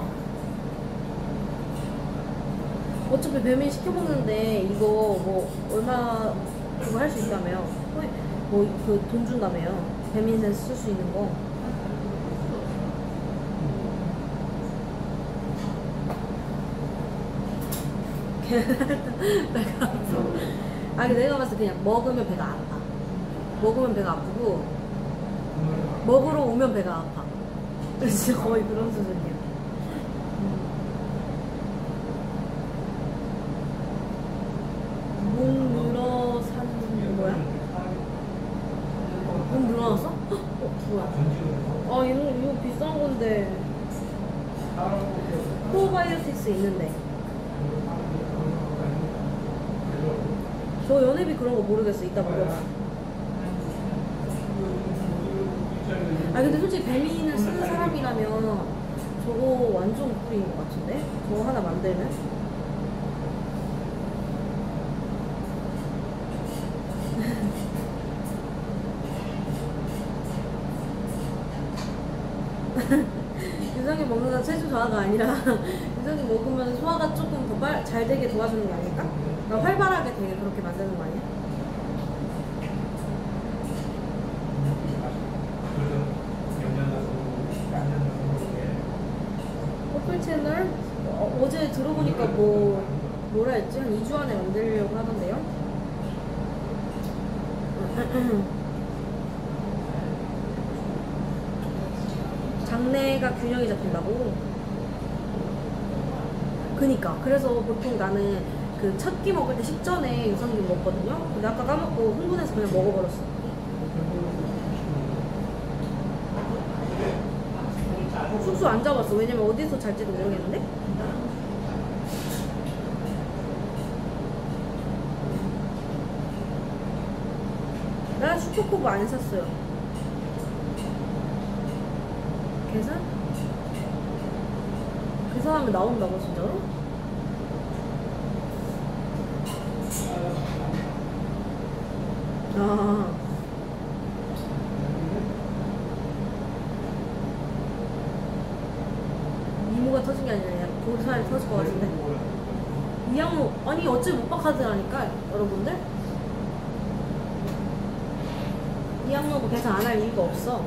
어차피 배민 시켜먹는데 이거 뭐 얼마 그거 할 수 있다며요. 뭐 그 돈 준다며요. 배민 센스 쓸 수 있는 거. 배가 아파. 아니 내가 봤을 때 그냥 먹으면 배가 아파. 먹으면 배가 아프고 먹으러 오면 배가 아파. 진짜 거의 그런 수준이야. 몸 늘어 사는 거야? 몸 늘어났어? 뭐야? 아 이거 비싼 건데. 프로바이오틱스 있는데. 저 연예비 그런 거 모르겠어. 이따 물어봐. 아 근데 솔직히 배민을 쓰는 사람이라면 저거 완전 꿀인 것 같은데? 저거 하나 만들면? 유산균 먹는 건 체중 저하가 아니라 유산균 먹으면 소화가 조금 더 잘 되게 도와주는 거 아닐까? 나 활발하게 되게 그렇게 만드는 거 아니야? 커플 채널? 어제 들어보니까 뭐라 했지? 한 2주 안에 만들려고 하던데요? 장내가 균형이 잡힌다고? 그니까 그래서 보통 나는 그 첫 끼 먹을 때 식전에 유산균 먹거든요? 근데 아까 까먹고 흥분해서 그냥 먹어버렸어. 숙소 안 잡았어. 왜냐면 어디서 잘지도 모르겠는데? 나 슈퍼코브 안 샀어요. 계산? 계산하면 나온다고 진짜로? 아 이모가 터진 게 아니라 그냥 돌살이 터질 것 같은데. 이양모 아니 어째 못박 카드라니까 여러분들. 이양모가 계산 안 할 이유가 없어.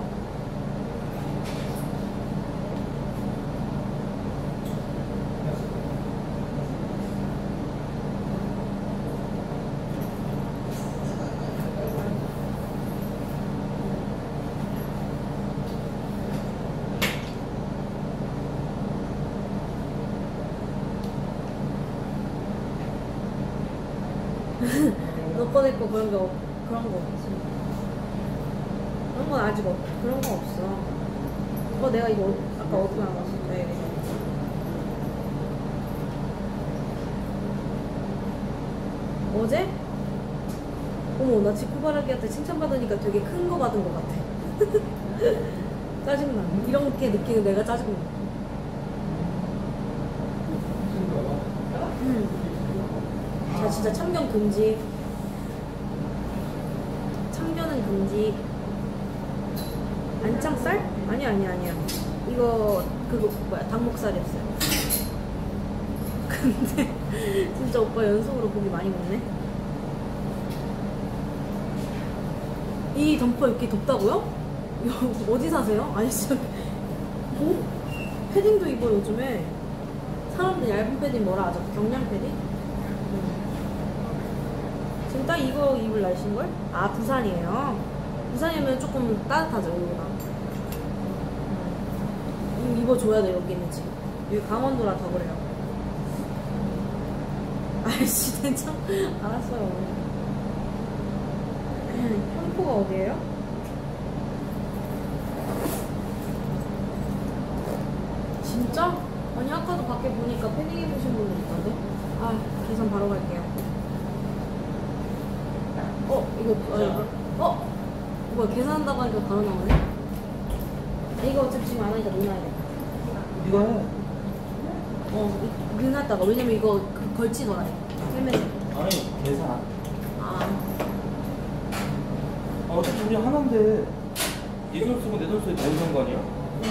너 꺼냈고 그런 거 없지. 그런 건 아직 그런 거 없어. 내가 이거 아까 어디서 나왔어? 어제? 어머 나 직구바라기한테 칭찬받으니까 되게 큰 거 받은 것 같아. 짜증나. 이렇게 느끼는 내가 짜증나. 자 진짜 참견 금지. 참견은 금지. 안창살? 아니야. 이거 그거 뭐야 닭목살이었어요. 근데 진짜 오빠 연속으로 고기 많이 먹네. 이 덤퍼 이렇게 덥다고요? 이거 어디 사세요? 아니 진짜 뭐? 패딩도 입어 요즘에. 사람들 얇은 패딩 뭐라 하죠? 경량 패딩? 지금 딱 이거 입을 날씨인걸? 아 부산이에요. 부산이면 조금 따뜻하죠 여기가. 이거 입어줘야 돼 여기는 지금. 여기 강원도라 더 그래요. 아이씨 괜찮. 알았어요. 평포가 어디예요? 진짜? 아니 아까도 밖에 보니까 패딩 입으신 분들 있던데? 아 계산 바로 갈게요. 이거 뭐야 계산한다고 하니까 바로 나오네? 이거 어차피 지금 안 하니까 넣어놔야겠다. 이거 해. 넣어놨다가 왜냐면 이거 걸치더라. 헬멧. 아니 계산. 아 어차피 우리 하나인데 네 돈 쓰고 내 돈 쓰고 뭔 상관이야?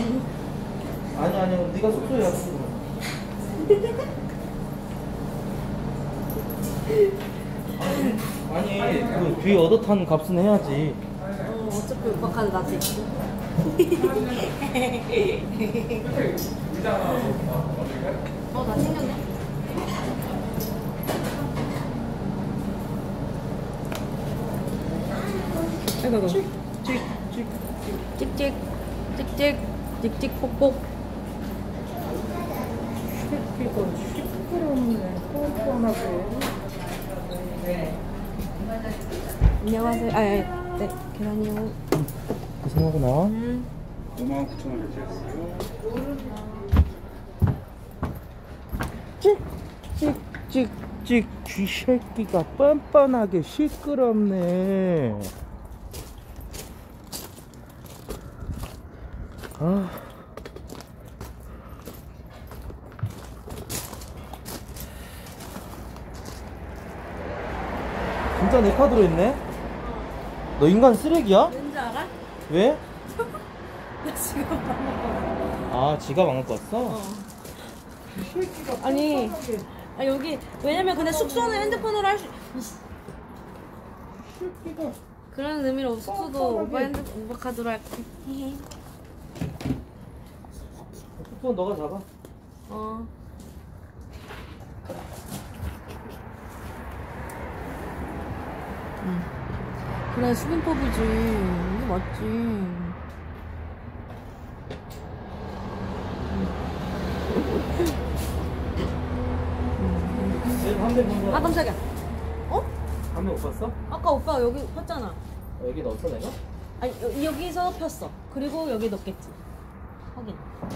아니 네가 숙소에 가서 아니 그 뒤에 얻어탄 값은 해야지. 어차피 오빠 카드 나한테 있고. 나 챙겼네. 아이고. 찍찍 폭폭. 이거 시끄럽네. 뻔뻔하게. 안녕하세요. 네, 계란이요. 고생하고 나와. 59,000원 결제했어요. 찍찍찍 쥐새끼가 뻔뻔하게 시끄럽네. 아. 진짜 내 카드로 했네? 너 인간 쓰레기야? 왠지 알아? 왜? 나 지금 밥 먹고. 아, 지갑 안 갖고 왔어? 아니, 여기 왜냐면 근데 숙소는 핸드폰으로 할 수. 그런 의미로 숙소도 오빠 카드로 할게. 숙소는 너가 잡아. 그래 수빈법이지. 이게 맞지. 아 깜짝이야. 담배 못 봤어? 아까 오빠 여기 폈잖아. 여기 넣었어 내가? 아니 여기서 폈어. 그리고 여기 넣겠지. 확인.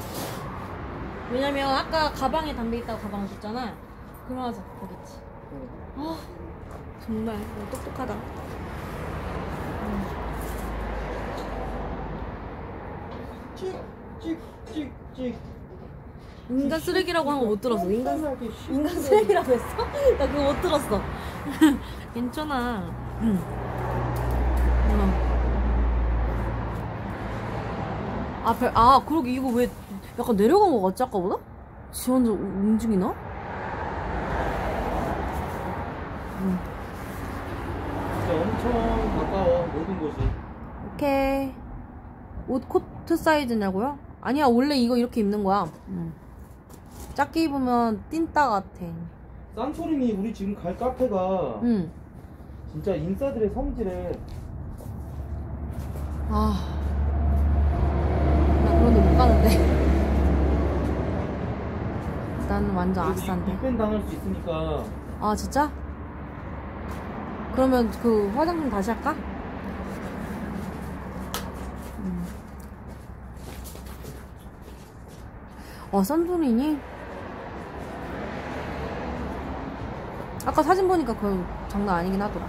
왜냐면 아까 가방에 담배 있다고 가방을 줬잖아. 그러면서 거겠지. 아 정말 똑똑하다. 찍찍찍찍. 인간 쓰레기라고 한 거 못 들었어. 인간 쓰레기라고 했어? 나 그거 못 들었어. 괜찮아. 그러게 이거 왜 약간 내려간 거 같지 아까보다? 지 혼자 움직이나? 진짜 엄청 가까워 모든 곳이. 오케이. 옷 코트 사이즈냐고요? 아니야 원래 이거 이렇게 입는 거야. 작게 입으면 띵따 같아. 산토리니 우리 지금 갈 카페가 진짜 인싸들의 성지래. 나 그런데 못 가는데. 나는 완전 아싼데. 빅밴 당할 수 있으니까. 아 진짜? 그러면 그 화장품 다시 할까? 산토리니? 아까 사진 보니까 그건 장난 아니긴 하더라.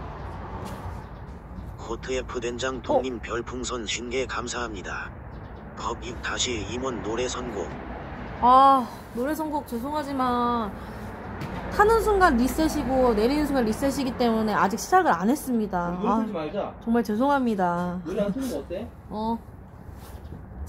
호트F 된장 동님 별풍선 50개 감사합니다. 법입 다시 임원 노래 선곡. 노래 선곡 죄송하지만 타는 순간 리셋이고 내리는 순간 리셋이기 때문에 아직 시작을 안 했습니다. 노래 틀지 말자. 정말 죄송합니다. 노래 안 트는 거 어때?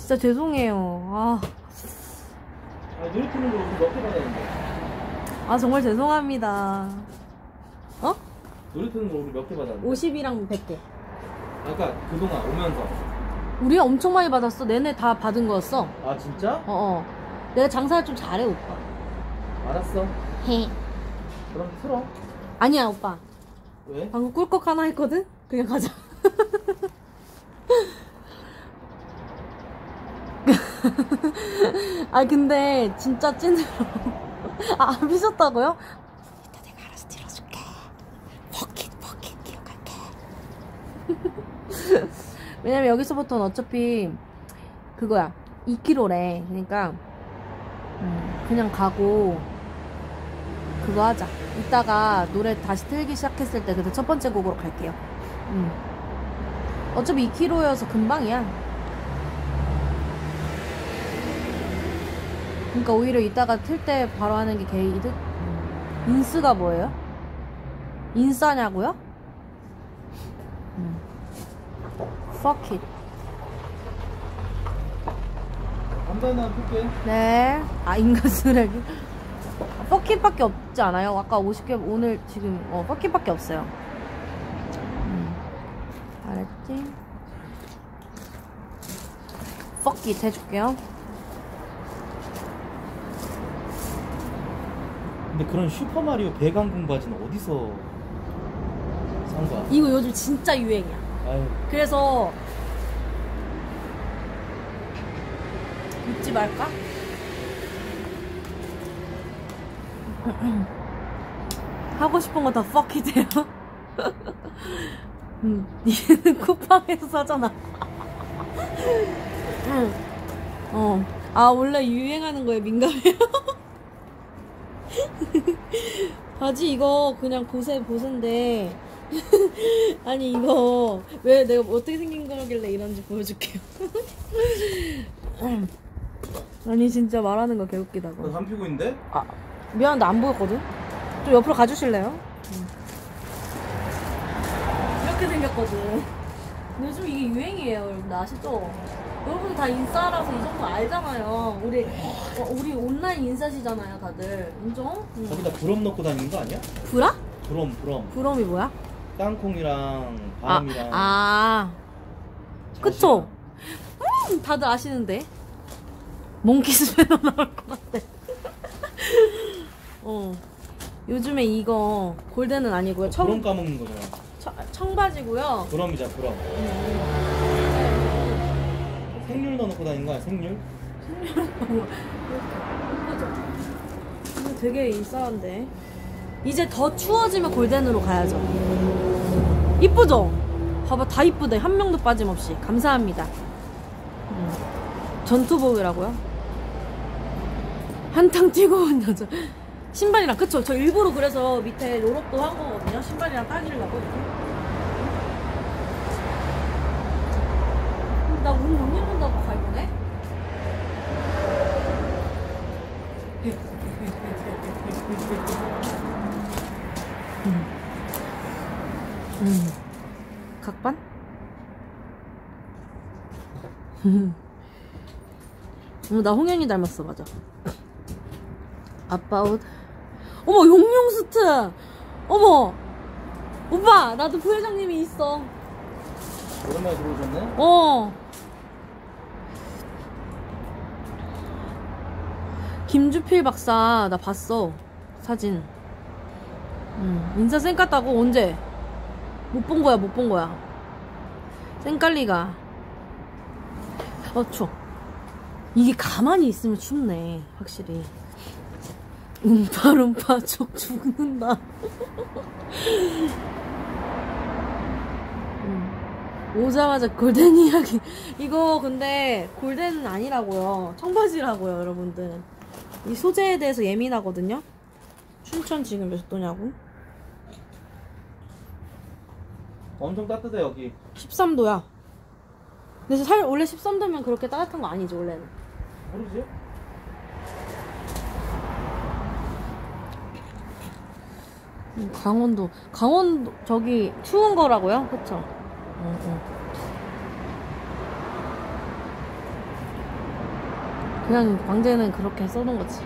진짜 죄송해요. 아, 놀이 트는 거 우리 몇 개 받았는데? 아 정말 죄송합니다. 어? 놀이 트는 거 우리 몇 개 받았는데? 50이랑 100개. 아까 그동안 오면서. 우리 엄청 많이 받았어. 내내 다 받은 거였어. 아 진짜? 어어. 내가 장사를 좀 잘해 오빠. 알았어. 해. 그럼 틀어. 아니야 오빠. 왜? 방금 꿀꺽 하나 했거든? 그냥 가자. 아 근데 진짜 찐으로. 아 안 미쳤다고요? 이따 내가 알아서 들어줄게. 버킷 기억할게. 왜냐면 여기서부터는 어차피 그거야 2km래. 그러니까 그냥 가고 그거 하자. 이따가 노래 다시 틀기 시작했을 때 그때 첫 번째 곡으로 갈게요. 어차피 2km여서 금방이야. 그러니까 오히려 이따가 틀 때 바로 하는 게 개이득. 인스가 뭐예요? 인싸냐고요? Fuck it. 담배나 풀게. 네. 아 인간 쓰레기. Fuck it밖에 없지 않아요? 아까 50개 오늘 지금 Fuck it밖에 없어요. 알았지? Fuck it 해줄게요. 근데 그런 슈퍼마리오 배강공 바지는 어디서 산 거야? 이거 요즘 진짜 유행이야. 아유. 그래서 입지 말까? 하고 싶은 거 다 fuck it 해요. 니는 쿠팡에서 사잖아. 아 원래 유행하는 거에 민감해요. 바지 이거 그냥 보세인데 아니 이거 왜 내가 어떻게 생긴 거길래 이런지 보여줄게요. 아니 진짜 말하는 거 개웃기다고. 너 담 피고 있는데? 아 미안한데 안 보였거든? 좀 옆으로 가주실래요? 이렇게 생겼거든. 요즘 이게 유행이에요 여러분 아시죠? 여러분 다 인싸라서 이 정도 알잖아요. 우리 온라인 인싸시잖아요 다들. 인정? 거기다 브롬 넣고 다니는 거 아니야? 브라? 브롬. 브롬이 뭐야? 땅콩이랑 바람이랑. 그쵸? 다들 아시는데? 몽키스매너 나올 것 같아. 요즘에 이거 골드는 아니고요. 브롬 까먹는 거잖아. 청바지고요. 브롬이잖아 브롬. 생률 넣어놓고 다니는 거야 생률? 예쁘죠? 이거 되게 인싸한데. 이제 더 추워지면 골덴으로 가야죠. 이쁘죠? 봐봐 다 이쁘대. 한 명도 빠짐없이. 감사합니다. 전투복이라고요? 한탕 뛰고 온 여자. 신발이랑 그쵸? 저 일부러 그래서 밑에 롤업도 한 거거든요. 신발이랑 딱이려고 이렇게. 나 옷 못 입는다고 갈거네? 각반? 나 홍현이 닮았어 맞아. 아빠 옷. 어머 용용스트. 어머 오빠 나도 부회장님이 있어. 오랜만에 들어오셨네? 김주필 박사 나 봤어 사진. 인사 쌩 깠다고? 언제? 못 본 거야. 쌩깔리가. 추워. 이게 가만히 있으면 춥네 확실히. 음파룸파 족 죽는다. 오자마자 골덴 이야기. 이거 근데 골덴은 아니라고요. 청바지라고요 여러분들. 이 소재에 대해서 예민하거든요. 춘천 지금 몇 도냐고? 엄청 따뜻해 여기. 13도야. 근데 원래 13도면 그렇게 따뜻한 거 아니지 원래는. 모르지? 강원도 저기 추운 거라고요? 그쵸? 그냥 광재는 그렇게 써놓은 거지.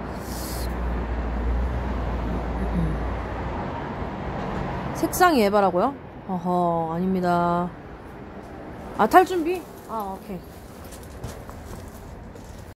색상이 에바라고요? 어허, 아닙니다. 아, 탈준비? 아, 오케이.